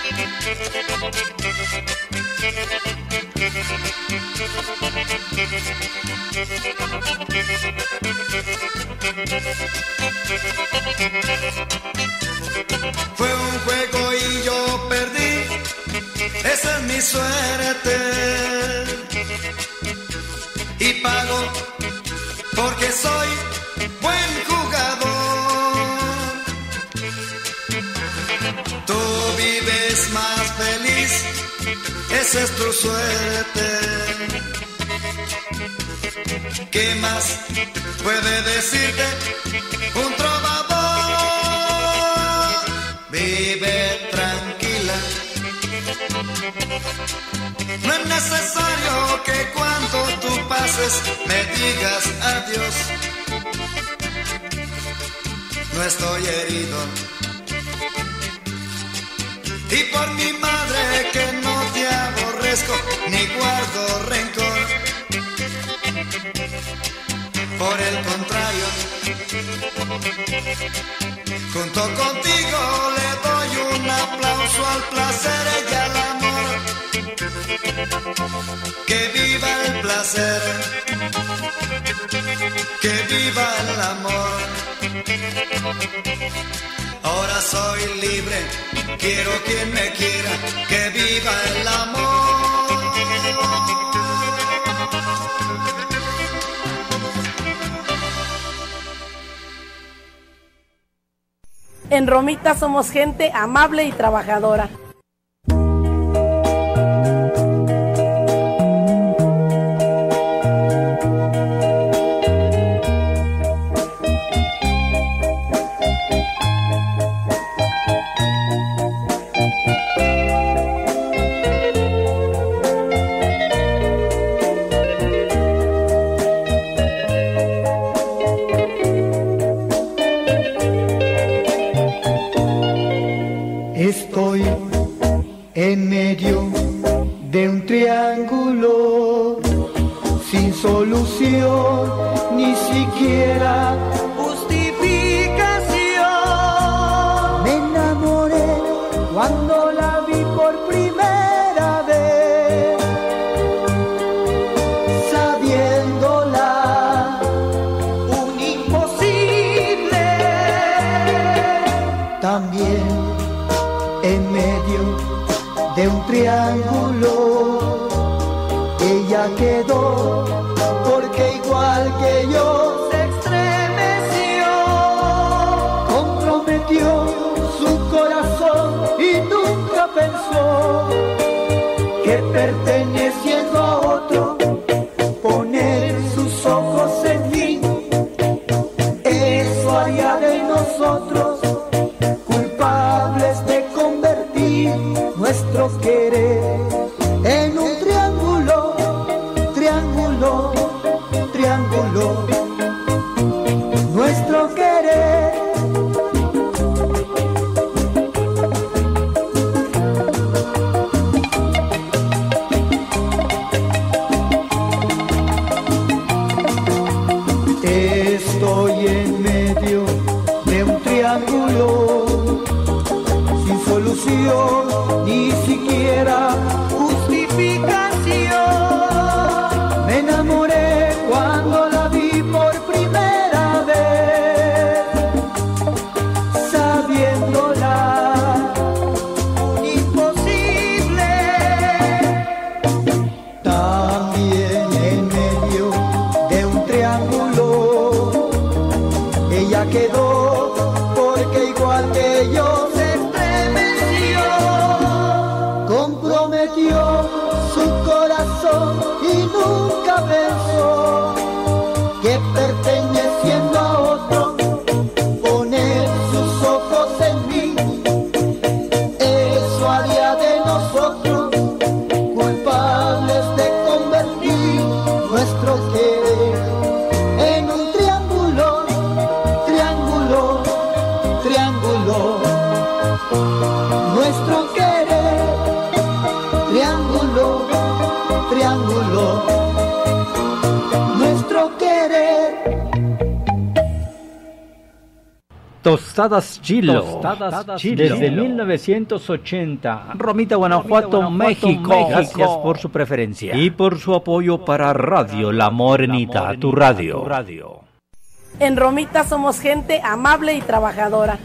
Fue un juego y yo perdí, esa es mi suerte. Y pago porque soy buen jugador. Tú vives más feliz, esa es tu suerte. ¿Qué más puede decirte un trovador? Vive tranquila, no es necesario que cuando tú pases me digas adiós. No estoy herido, y por mi madre que no te aborrezco ni guardo rencor. Por el contrario, junto contigo le doy un aplauso al placer y al amor. Que viva el placer, que viva el amor. Ahora soy libre, quiero quien me quiera, que viva el amor. En Romita somos gente amable y trabajadora. Estoy en medio de un triángulo sin solución, ni siquiera justificación. Me enamoré cuando la vi por primera vez, sabiéndola un imposible. También en medio de un triángulo, ella quedó, porque igual que yo se estremeció, comprometió su corazón y nunca pensó que perteneciendo a otro, poner sus ojos en mí, eso haría de nosotros culpables de nuestro querer en un triángulo, triángulo, triángulo, nuestro querer. Estoy en medio de un triángulo sin solución, ni siquiera justificación. Me enamoré cuando la vi por primera vez, sabiéndola un imposible. También en medio de un triángulo, ella quedó, porque igual que yo comprometió su corazón y nunca pensó que perteneciendo a otro, poner sus ojos en mí, eso haría de nosotros culpables de convertir nuestro querer en un triángulo, triángulo, triángulo, nuestro querer. Triángulo, triángulo, nuestro querer. Tostadas Chilo, desde 1980, Romita, Guanajuato, México. Gracias por su preferencia y por su apoyo para Radio La Morenita, tu radio. En Romita somos gente amable y trabajadora.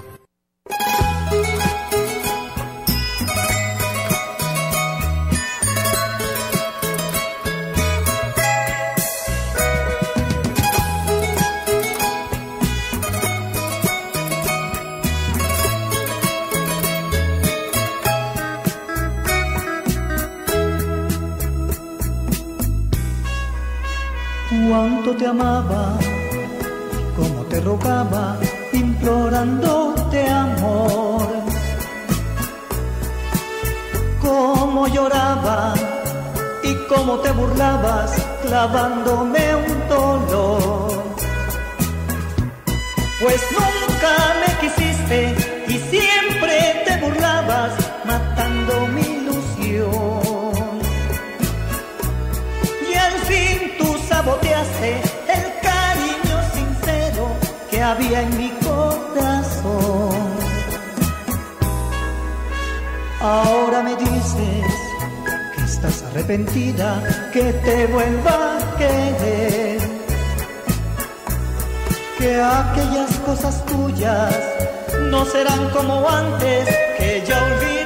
Cuánto te amaba, cómo te rogaba, implorándote amor. Cómo lloraba y cómo te burlabas, clavándome un dolor. Pues nunca me quisiste y siempre te burlabas, matando mi ilusión. Y al fin tú saboteaste el cariño sincero que había en mi corazón. Ahora me dices que estás arrepentida, que te vuelva a querer, que aquellas cosas tuyas no serán como antes, que ya olvidé.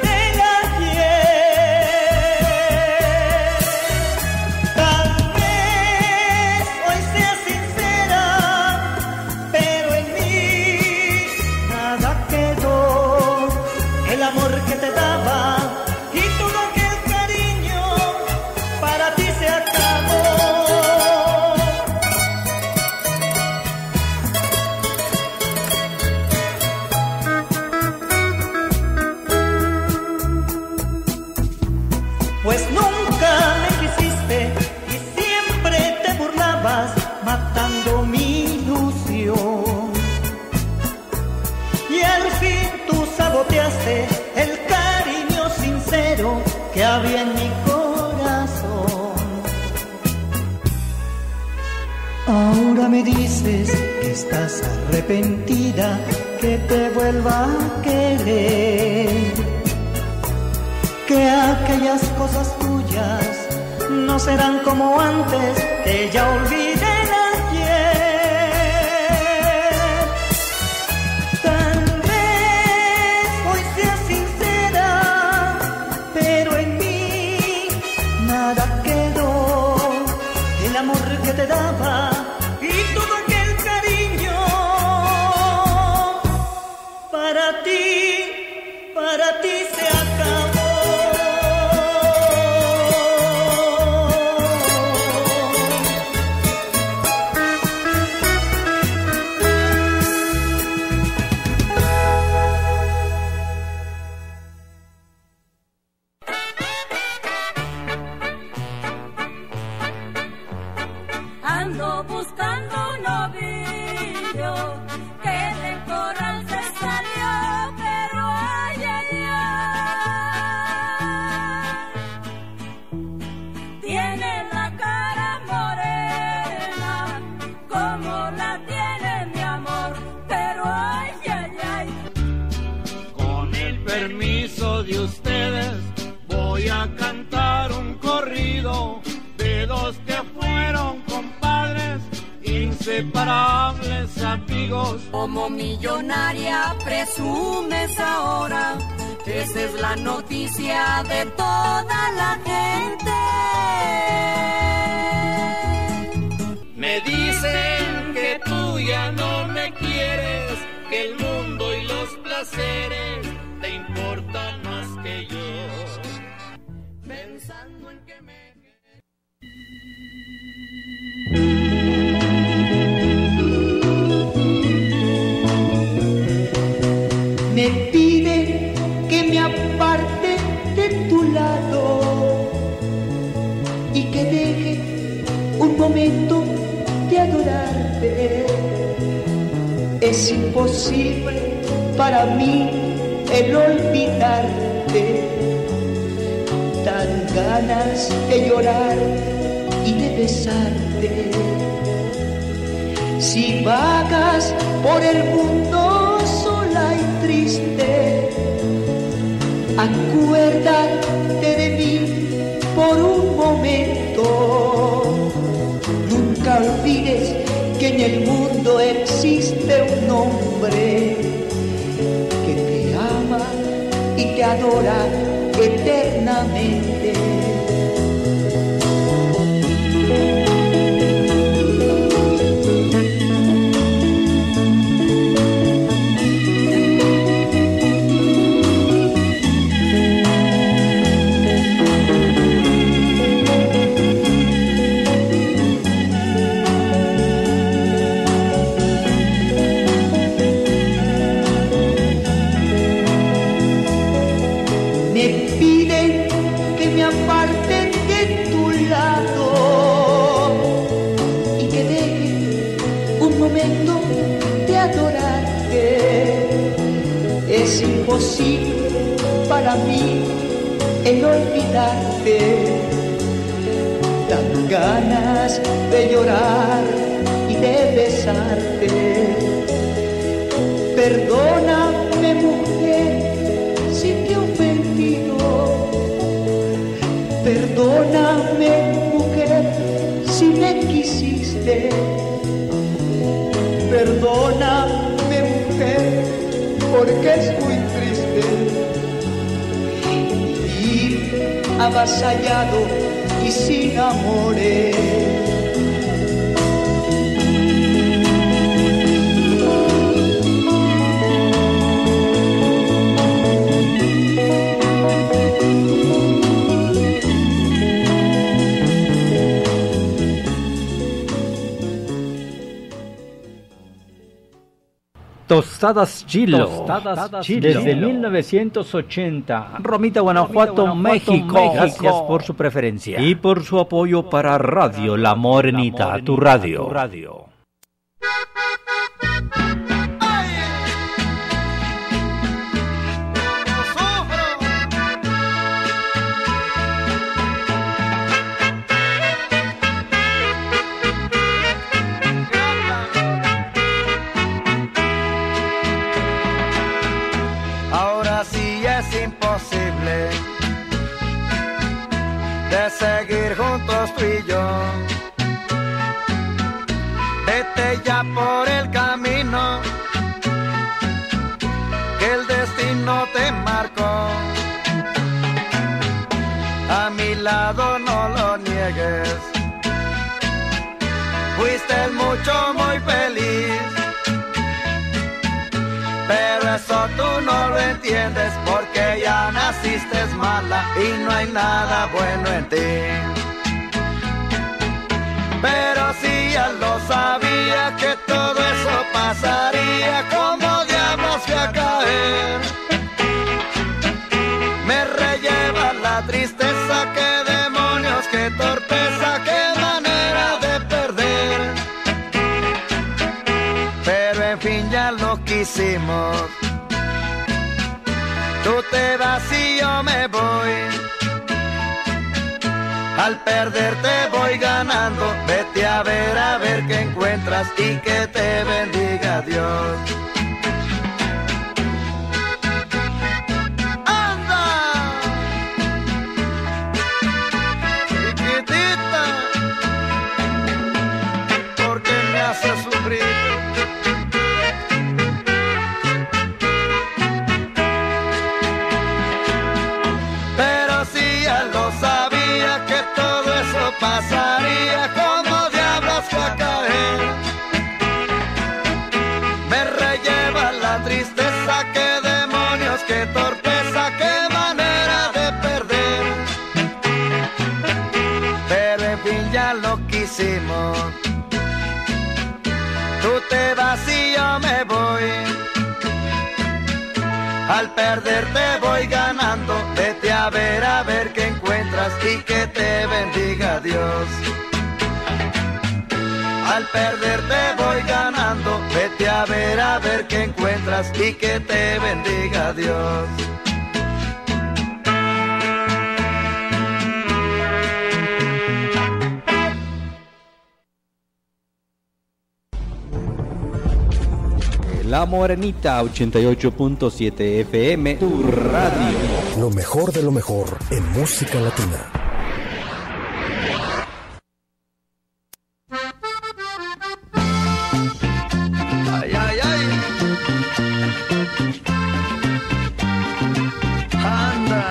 El cariño sincero que había en mi corazón. Ahora me dices que estás arrepentida, que te vuelva a querer, que aquellas cosas tuyas no serán como antes, que ya olvidé. Que te daba y todo aquel cariño para ti se acabó. Ando buscando un novillo que de corral se salió, pero ay, ay, ay. Tiene la cara morena como la tiene mi amor, pero ay, ay, ay. Con el permiso de ustedes voy a cantar un corrido de dos que fueron compadres, inseparables amigos. Como millonaria presumes ahora, esa es la noticia de toda la gente. Me dicen que tú ya no me quieres, que el mundo y los placeres te importan más que yo. Pensando en que me pide que me aparte de tu lado y que deje un momento de adorarte. Es imposible para mí el olvidarte. Dan ganas de llorar y de besarte. Si vagas por el mundo sola y triste, acuérdate de mí por un momento. Nunca olvides que en el mundo existe un hombre que te ama y te adora eternamente. Es imposible para mí el olvidarte. Dan ganas de llorar y de besarte. Perdóname, mujer, si te he ofendido. Perdóname, mujer, si me quisiste. Perdóname, mujer, porque es muy triste vivir avasallado y sin amores. Tostadas Chilo, desde 1980, Romita, Guanajuato, México. Gracias por su preferencia y por su apoyo para Radio La Morenita, tu radio. De seguir juntos tú y yo, vete ya por el camino que el destino te marcó. A mi lado no lo niegues, fuiste mucho muy feliz, pero eso tú no lo entiendes porque ya naciste mala y no hay nada bueno en ti. Pero si ya lo sabía que todo eso pasaría, ¿cómo diablos fui a caer? Me relleva la tristeza, qué demonios, qué torpeza, qué manera de perder. Pero en fin ya lo quisimos. Tú te vas y yo me voy. Al perderte voy ganando. Vete a ver qué encuentras y que te bendiga Dios. ¡Anda! Chiquitita, ¿por qué me haces sufrir? Pasaría, como diablos fue a caer. Me relleva la tristeza, qué demonios, qué torpeza, qué manera de perder. Pero en fin ya lo quisimos. Tú te vas y yo me voy. Al perderte voy ganando. Vete a ver qué encuentras y que te bendiga Dios. Al perderte voy ganando. Vete a ver qué encuentras y que te bendiga Dios. La Morenita 88.7 FM, tu radio. Lo mejor de lo mejor en música latina. Ay, ay, ay. Anda.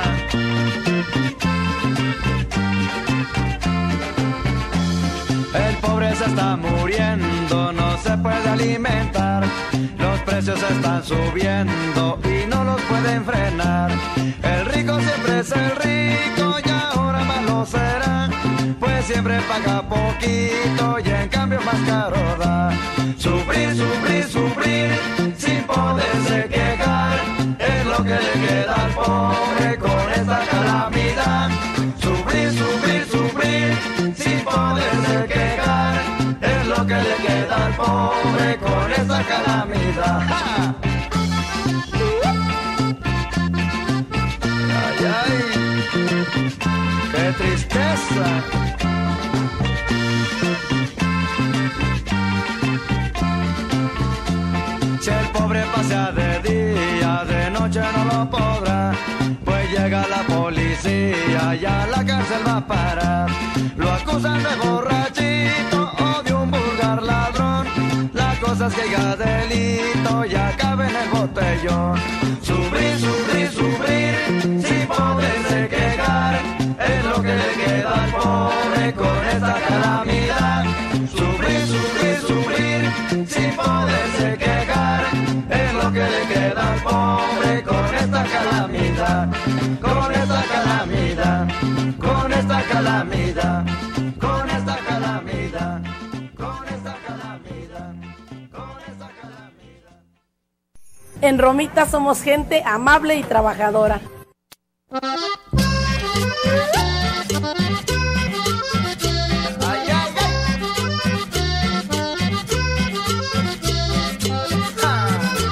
El pobre se está muriendo, no se puede alimentar. Los precios están subiendo y no los pueden frenar. El rico siempre es el rico y ahora más lo será, pues siempre paga poquito y en cambio más caro da. Sufrir, sufrir, sufrir, sin poderse quejar, es lo que le queda al pobre con esta calamidad. Sufrir, sufrir, sufrir, sin poderse quejar, es lo que le queda al pobre con esta calamidad. ¡Ja! Ay, ay, qué tristeza. Si el pobre pasea de día, de noche no lo podrá, pues llega la policía y a la cárcel va a parar. Lo acusan de borrachito o de un vulgar ladrón, la cosa es que haya delito y acabe en el botellón. Sufrir, sufrir, sufrir, sin poderse quejar, es lo que le queda al pobre con esta calamidad. Sufrir, sufrir, sufrir, sin poderse quejar, es lo que le queda al pobre con esta calamidad. Con esta calamidad, con esta calamidad, con esta calamidad, con esta calamidad, con esta calamidad. En Romita somos gente amable y trabajadora. Ay, ay, ay. Ja.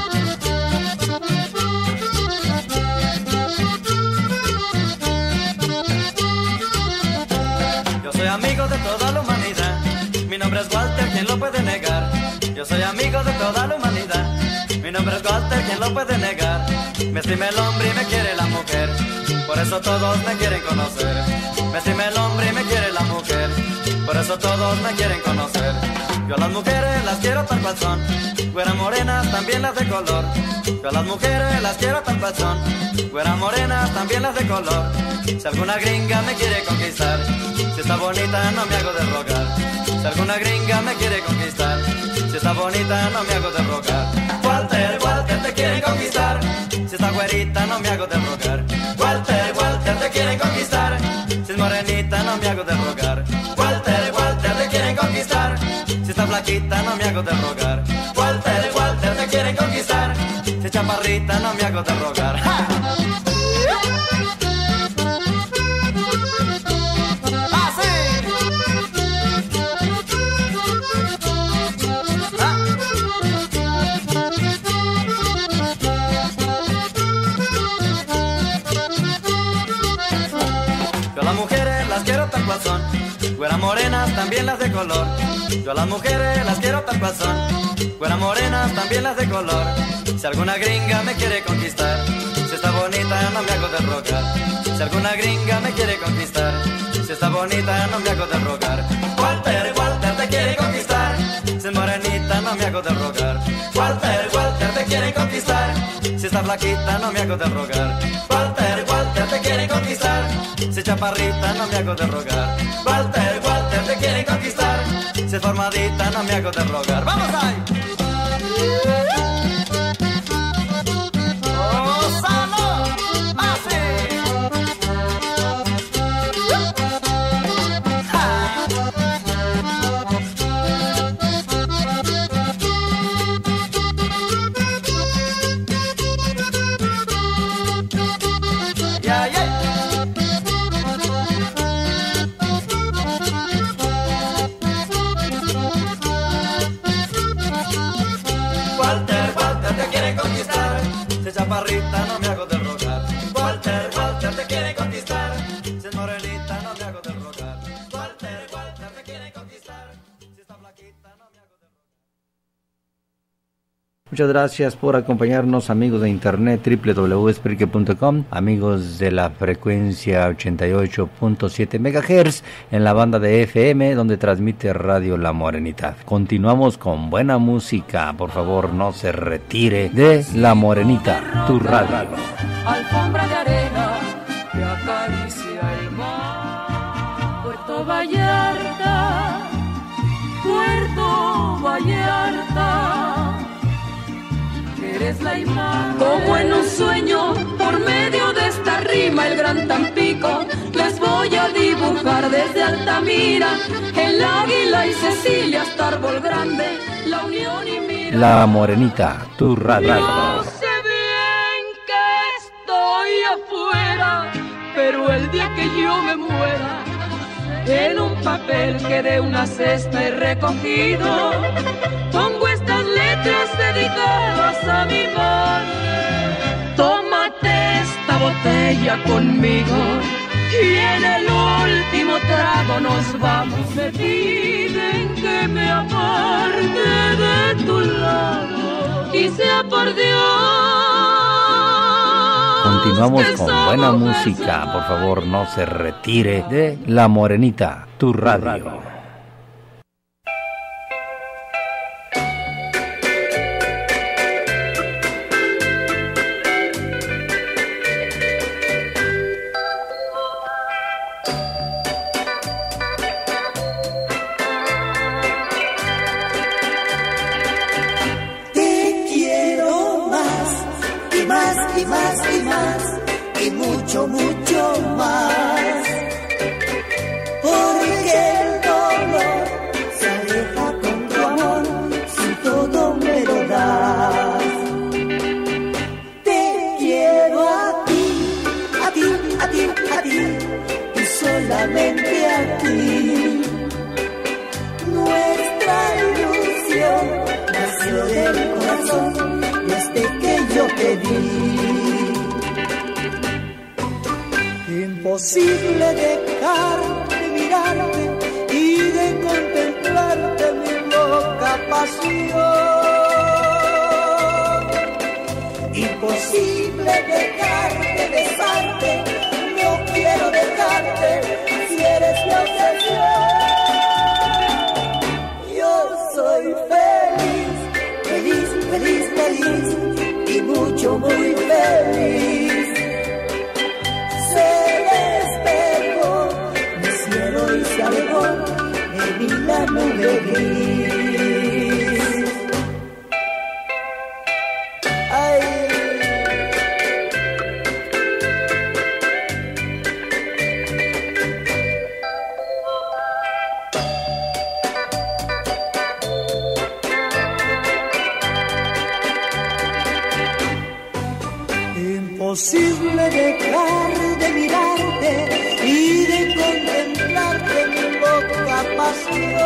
Yo soy amigo de toda la humanidad, mi nombre es Walter, ¿quién lo puede negar? Yo soy amigo de toda la humanidad, mi nombre es Walter, ¿quién lo puede negar? Me estima el hombre y me quiere la mujer, por eso todos me quieren conocer. Me estima el hombre y me quiere la mujer, por eso todos me quieren conocer. Yo a las mujeres las quiero tal cual son, güeras morenas, también las de color. Yo a las mujeres las quiero tal cual son, güeras morenas, también las de color. Si alguna gringa me quiere conquistar, si está bonita no me hago de rogar. Si alguna gringa me quiere conquistar, si está bonita no me hago de rogar. Walter, Walter te quiere conquistar, si está güerita no me hago de rogar. Walter, Walter te quieren conquistar, si es morenita no me hago de rogar. Walter, Walter te quieren conquistar, si está flaquita no me hago de rogar. Walter, Walter te quieren conquistar, si es chaparrita no me hago de rogar. ¡Ja! Las quiero tal cual son, güeras morenas, también las de color. Yo a las mujeres las quiero tal cual son, güeras morenas, también las de color. Si alguna gringa me quiere conquistar, si está bonita no me hago de rogar. Si alguna gringa me quiere conquistar, si está bonita no me hago de rogar. Walter, Walter te quiere conquistar, si es morenita no me hago de rogar. Walter, Walter te quiere conquistar, si está flaquita no me hago de rogar. Walter, Walter te quiere conquistar, si chaparrita no me hago de rogar. Walter, Walter te quiere conquistar, si es formadita no me hago de rogar. ¡Vamos ahí! ¡Oh, sano! ¡Así! ¡Ya, ya! Walter, Muchas gracias por acompañarnos, amigos de internet, www.spreaker.com, amigos de la frecuencia 88.7 MHz en la banda de FM donde transmite Radio La Morenita. Continuamos con buena música, por favor no se retire de La Morenita, tu radio. Alfombra de arena que acaricia el mar. Puerto Vallarta, Puerto Vallarta, eres la imagen. Como en un sueño, por medio de esta rima, el gran Tampico les voy a dibujar desde Altamira, el Águila y Cecilia hasta Árbol Grande, la Unión y Mira. La Morenita, tu radio. Yo sé bien que estoy afuera, pero el día que yo me muera, en un papel que de una cesta he recogido, pongo estas letras dedicadas a mi madre. Tómate esta botella conmigo y en el último trago nos vamos. Me piden que me aparte de tu lado y sea por Dios. Continuamos con buena música, por favor no se retire de La Morenita, tu radio. Te quiero más y más y más y más y mucho, mucho más, porque el dolor se aleja con tu amor si todo me lo das. Te quiero a ti, a ti, a ti, a ti y solamente a ti. Nuestra ilusión nació del corazón desde que yo te vi. Imposible dejar de mirarte y de contemplarte mi loca pasión. Imposible dejar de besarte, no quiero dejarte si eres mi obsesión. Yo soy feliz, feliz, feliz, feliz y mucho, muy feliz. Se despegó mi cielo y se alejó de mí la nube gris. Ay. Imposible dejar de mirarte y de contemplarte mi loca pasión.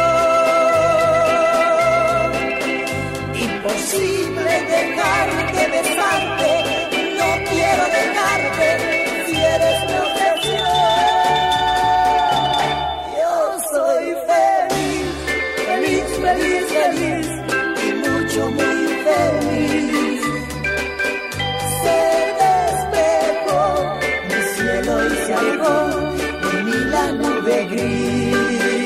Imposible dejar de besarte, no quiero dejarte si eres mi obsesión. Yo soy feliz, feliz, feliz, feliz y mucho, muy feliz. Y se alejó de mí la nube gris.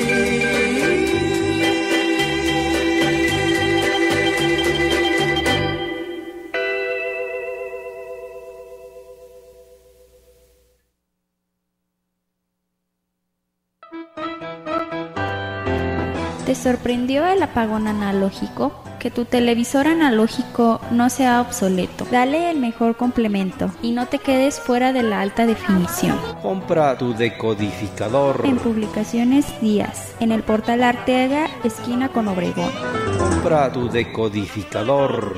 ¿Te sorprendió el apagón analógico? Que tu televisor analógico no sea obsoleto. Dale el mejor complemento y no te quedes fuera de la alta definición. Compra tu decodificador. En Publicaciones Díaz, en el Portal Arteaga, esquina con Obregón. Compra tu decodificador.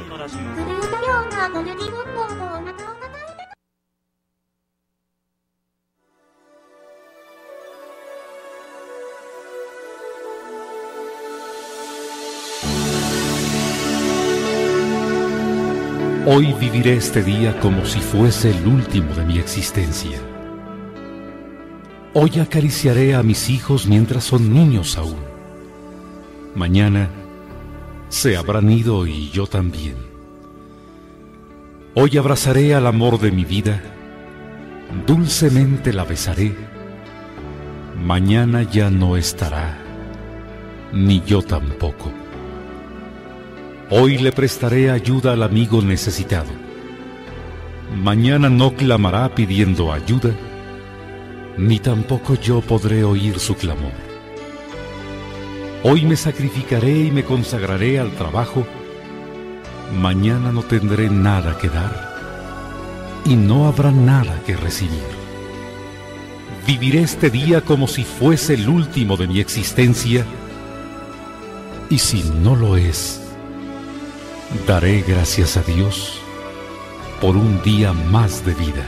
Hoy viviré este día como si fuese el último de mi existencia. Hoy acariciaré a mis hijos mientras son niños aún. Mañana se habrán ido y yo también. Hoy abrazaré al amor de mi vida, dulcemente la besaré. Mañana ya no estará, ni yo tampoco. Hoy le prestaré ayuda al amigo necesitado. Mañana no clamará pidiendo ayuda, ni tampoco yo podré oír su clamor. Hoy me sacrificaré y me consagraré al trabajo. Mañana no tendré nada que dar y no habrá nada que recibir. Viviré este día como si fuese el último de mi existencia, y si no lo es, daré gracias a Dios por un día más de vida.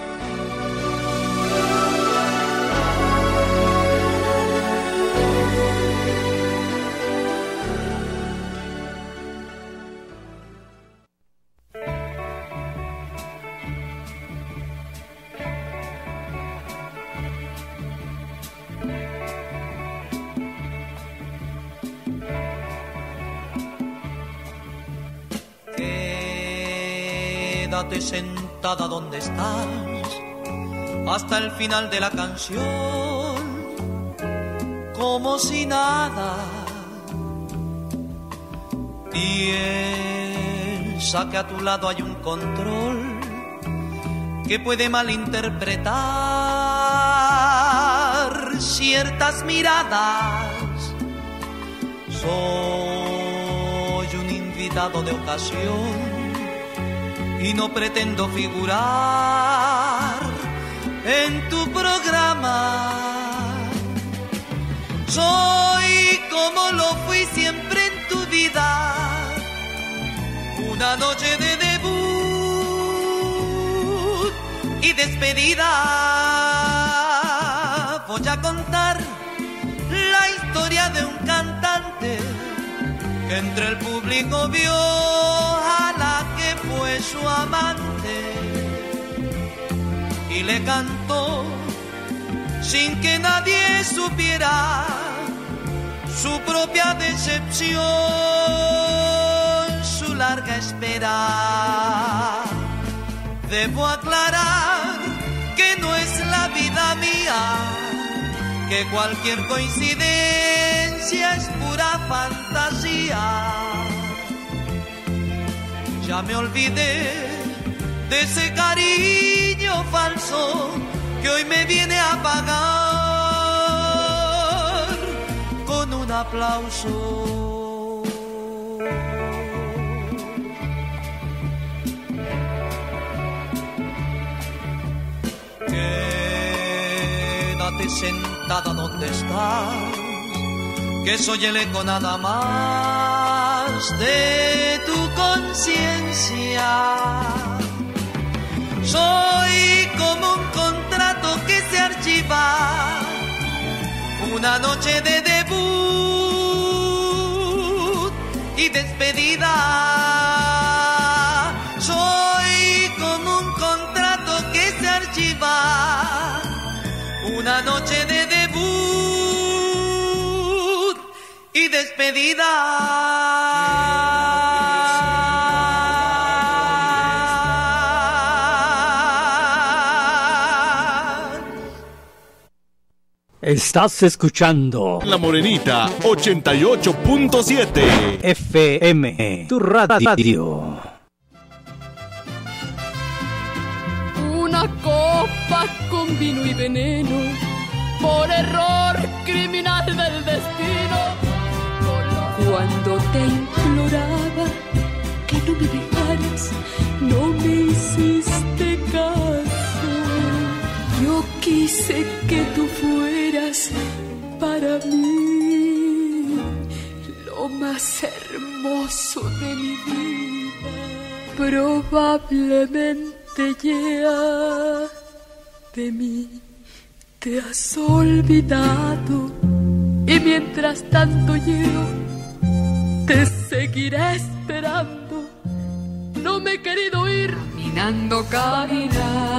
Quédate sentada donde estás hasta el final de la canción, como si nada. Piensa que a tu lado hay un control que puede malinterpretar ciertas miradas. Soy un invitado de ocasión y no pretendo figurar en tu programa. Soy como lo fui siempre en tu vida, una noche de debut y despedida. Voy a contar la historia de un cantante que entre el público vio a la que fue su amante y le cantó sin que nadie supiera su propia decepción, su larga espera. Debo aclarar que no es la vida mía, que cualquier coincidencia es pura fantasía. Ya me olvidé de ese cariño falso que hoy me viene a pagar con un aplauso. Quédate sentada donde estás, que soy el eco nada más de tu conciencia. Soy como un contrato que se archiva, una noche de debut y despedida. Soy como un contrato que se archiva, una noche de debut y despedida. Estás escuchando La Morenita 88.7 FM, tu radio. Una copa con vino y veneno, por error criminal del destino. Cuando te imploraba que no me dejaras, no me hiciste caso. Yo quise que tú fueras para mí lo más hermoso de mi vida. Probablemente ya de mí te has olvidado, y mientras tanto yo te seguiré esperando. No me he querido ir caminando,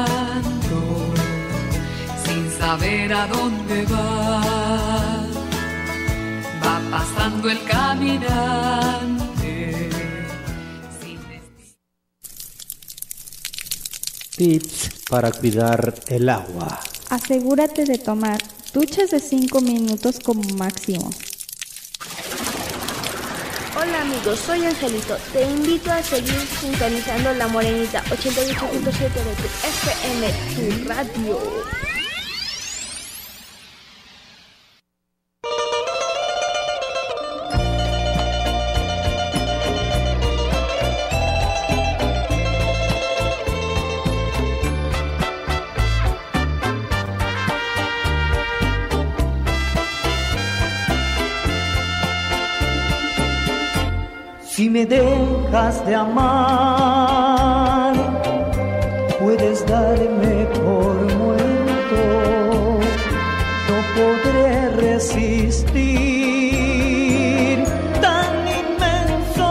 sin saber a dónde va pasando el caminante. Tips para cuidar el agua. Asegúrate de tomar duchas de 5 minutos como máximo. Hola amigos, soy Angelito. Te invito a seguir sintonizando La Morenita 88.7 de tu FM, tu radio. Si me dejas de amar, puedes darme por muerto, no podré resistir tan inmenso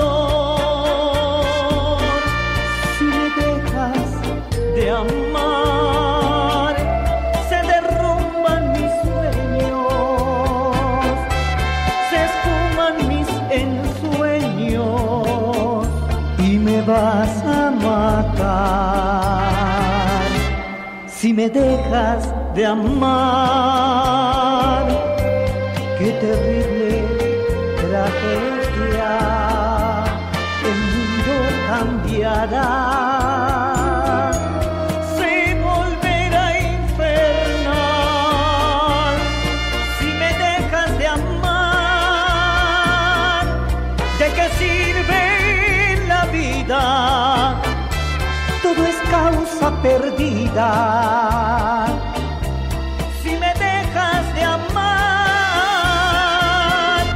dolor. Si me dejas de amar, se derrumban mis sueños, se esfuman mis ensueños y me vas a matar. Si me dejas de amar, qué terrible tragedia, el mundo cambiará, se volverá infernal. Si me dejas de amar, ¿de qué sirve la vida? Todo es causa perdida. Si me dejas de amar,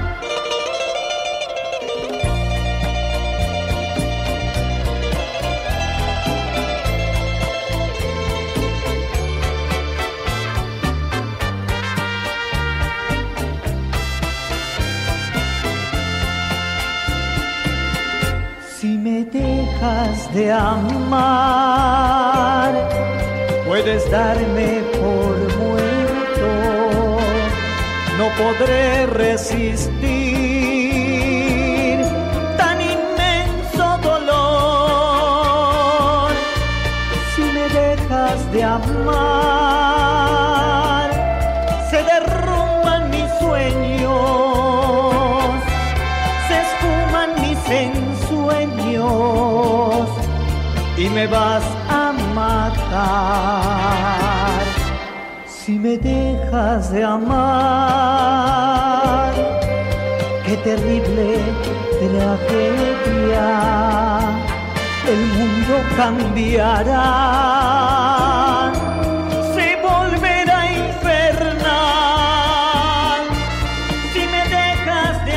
si me dejas de amar, puedes darme por muerto, no podré resistir tan inmenso dolor. Si me dejas de amar, se derrumban mis sueños, se esfuman mis ensueños y me vas a matar. Si me dejas de amar, qué terrible tragedia, el mundo cambiará, se volverá infernal. Si me dejas de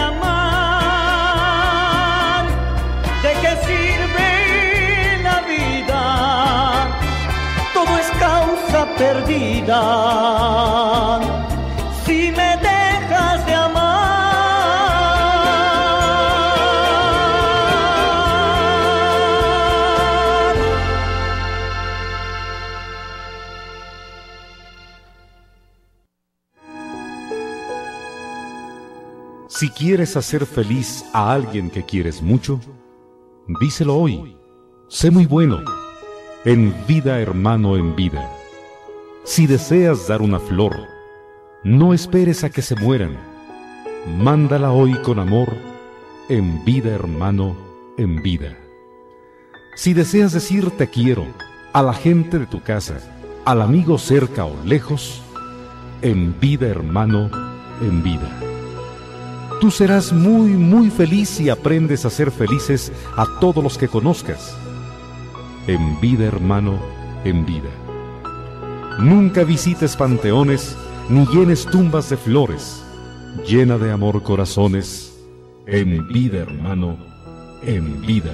amar, ¿de qué sirve la vida? Todo es causa perdida. Si me dejas de amar, Si quieres hacer feliz a alguien que quieres mucho, díselo hoy. Sé muy bueno. En vida, hermano, en vida. Si deseas dar una flor, no esperes a que se mueran. Mándala hoy con amor. En vida, hermano, en vida. Si deseas decir te quiero a la gente de tu casa, al amigo cerca o lejos, en vida, hermano, en vida. Tú serás muy, muy feliz si aprendes a ser felices a todos los que conozcas. En vida, hermano, en vida. Nunca visites panteones ni llenes tumbas de flores. Llena de amor corazones. En vida, hermano, en vida.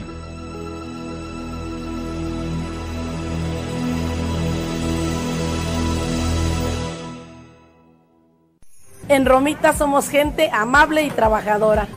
En Romita somos gente amable y trabajadora.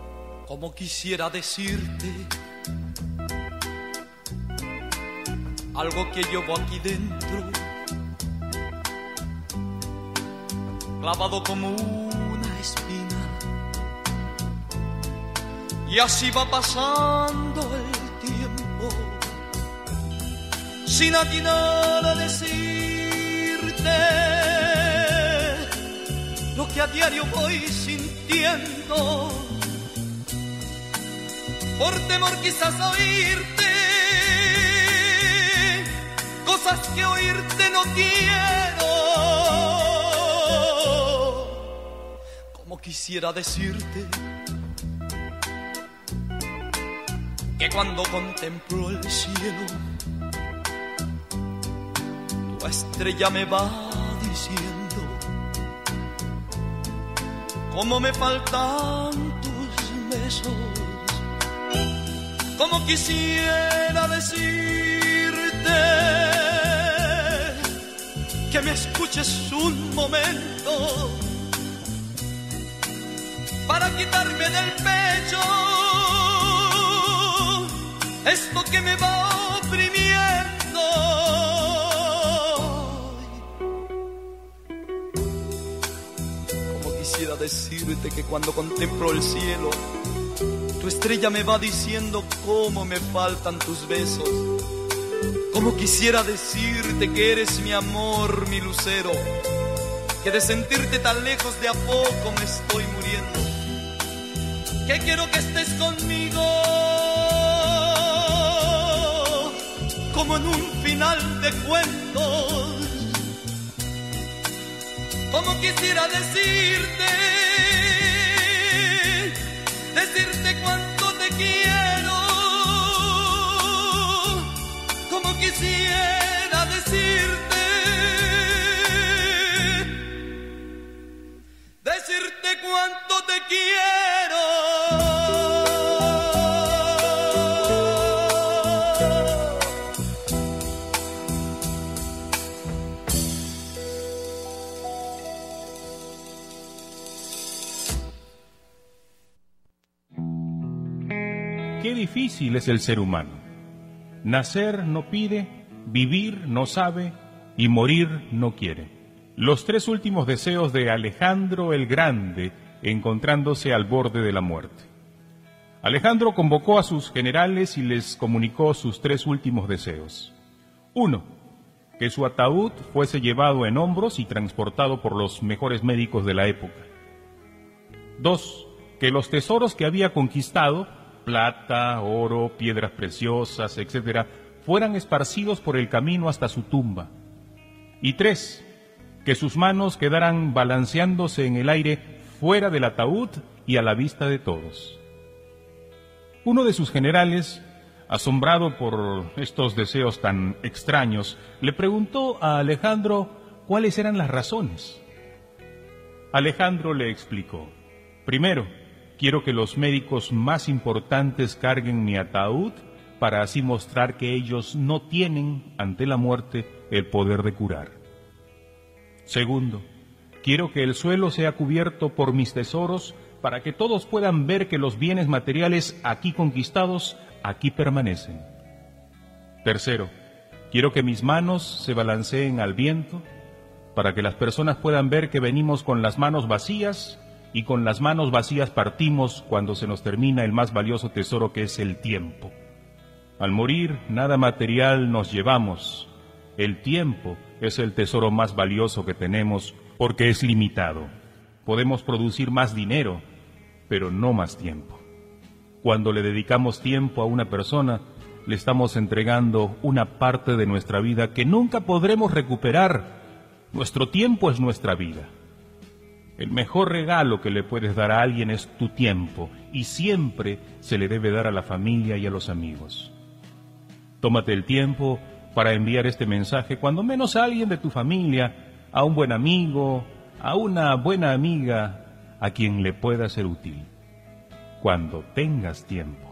Como quisiera decirte algo que llevo aquí dentro, clavado como una espina. Y así va pasando el tiempo, sin atinar a decirte lo que a diario voy sintiendo, por temor quizás a oírte cosas que oírte no quiero. Como quisiera decirte que cuando contemplo el cielo, tu estrella me va diciendo cómo me faltan tus besos. Como quisiera decirte que me escuches un momento para quitarme del pecho esto que me va oprimiendo. Como quisiera decirte que cuando contemplo el cielo, tu estrella me va diciendo cómo me faltan tus besos. Como quisiera decirte que eres mi amor, mi lucero, que de sentirte tan lejos de a poco me estoy muriendo, que quiero que estés conmigo como en un final de cuentos. Como quisiera decirte cuánto te quiero, como quisiera decirte cuánto te quiero. Qué difícil es el ser humano. Nacer no pide, vivir no sabe y morir no quiere. Los tres últimos deseos de Alejandro el Grande encontrándose al borde de la muerte. Alejandro convocó a sus generales y les comunicó sus tres últimos deseos. 1. Que su ataúd fuese llevado en hombros y transportado por los mejores médicos de la época. 2. Que los tesoros que había conquistado, plata, oro, piedras preciosas, etc., fueran esparcidos por el camino hasta su tumba. Y 3. Que sus manos quedaran balanceándose en el aire fuera del ataúd y a la vista de todos. Uno de sus generales, asombrado por estos deseos tan extraños, le preguntó a Alejandro cuáles eran las razones. Alejandro le explicó: primero, quiero que los médicos más importantes carguen mi ataúd para así mostrar que ellos no tienen, ante la muerte, el poder de curar. Segundo, quiero que el suelo sea cubierto por mis tesoros para que todos puedan ver que los bienes materiales aquí conquistados, aquí permanecen. Tercero, quiero que mis manos se balanceen al viento para que las personas puedan ver que venimos con las manos vacías y con las manos vacías partimos cuando se nos termina el más valioso tesoro que es el tiempo. Al morir, nada material nos llevamos. El tiempo es el tesoro más valioso que tenemos porque es limitado. Podemos producir más dinero, pero no más tiempo. Cuando le dedicamos tiempo a una persona, le estamos entregando una parte de nuestra vida que nunca podremos recuperar. Nuestro tiempo es nuestra vida. El mejor regalo que le puedes dar a alguien es tu tiempo, y siempre se le debe dar a la familia y a los amigos. Tómate el tiempo para enviar este mensaje, cuando menos a alguien de tu familia, a un buen amigo, a una buena amiga, a quien le pueda ser útil. Cuando tengas tiempo.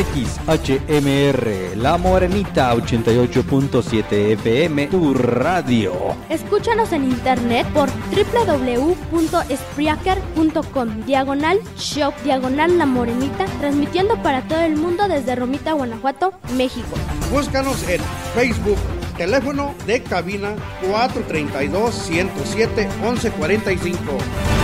XHMR, La Morenita 88.7 FM, tu radio. Escúchanos en internet por www.spreaker.com/shop/La Morenita, transmitiendo para todo el mundo desde Romita, Guanajuato, México. Búscanos en Facebook, teléfono de cabina 432-107-1145.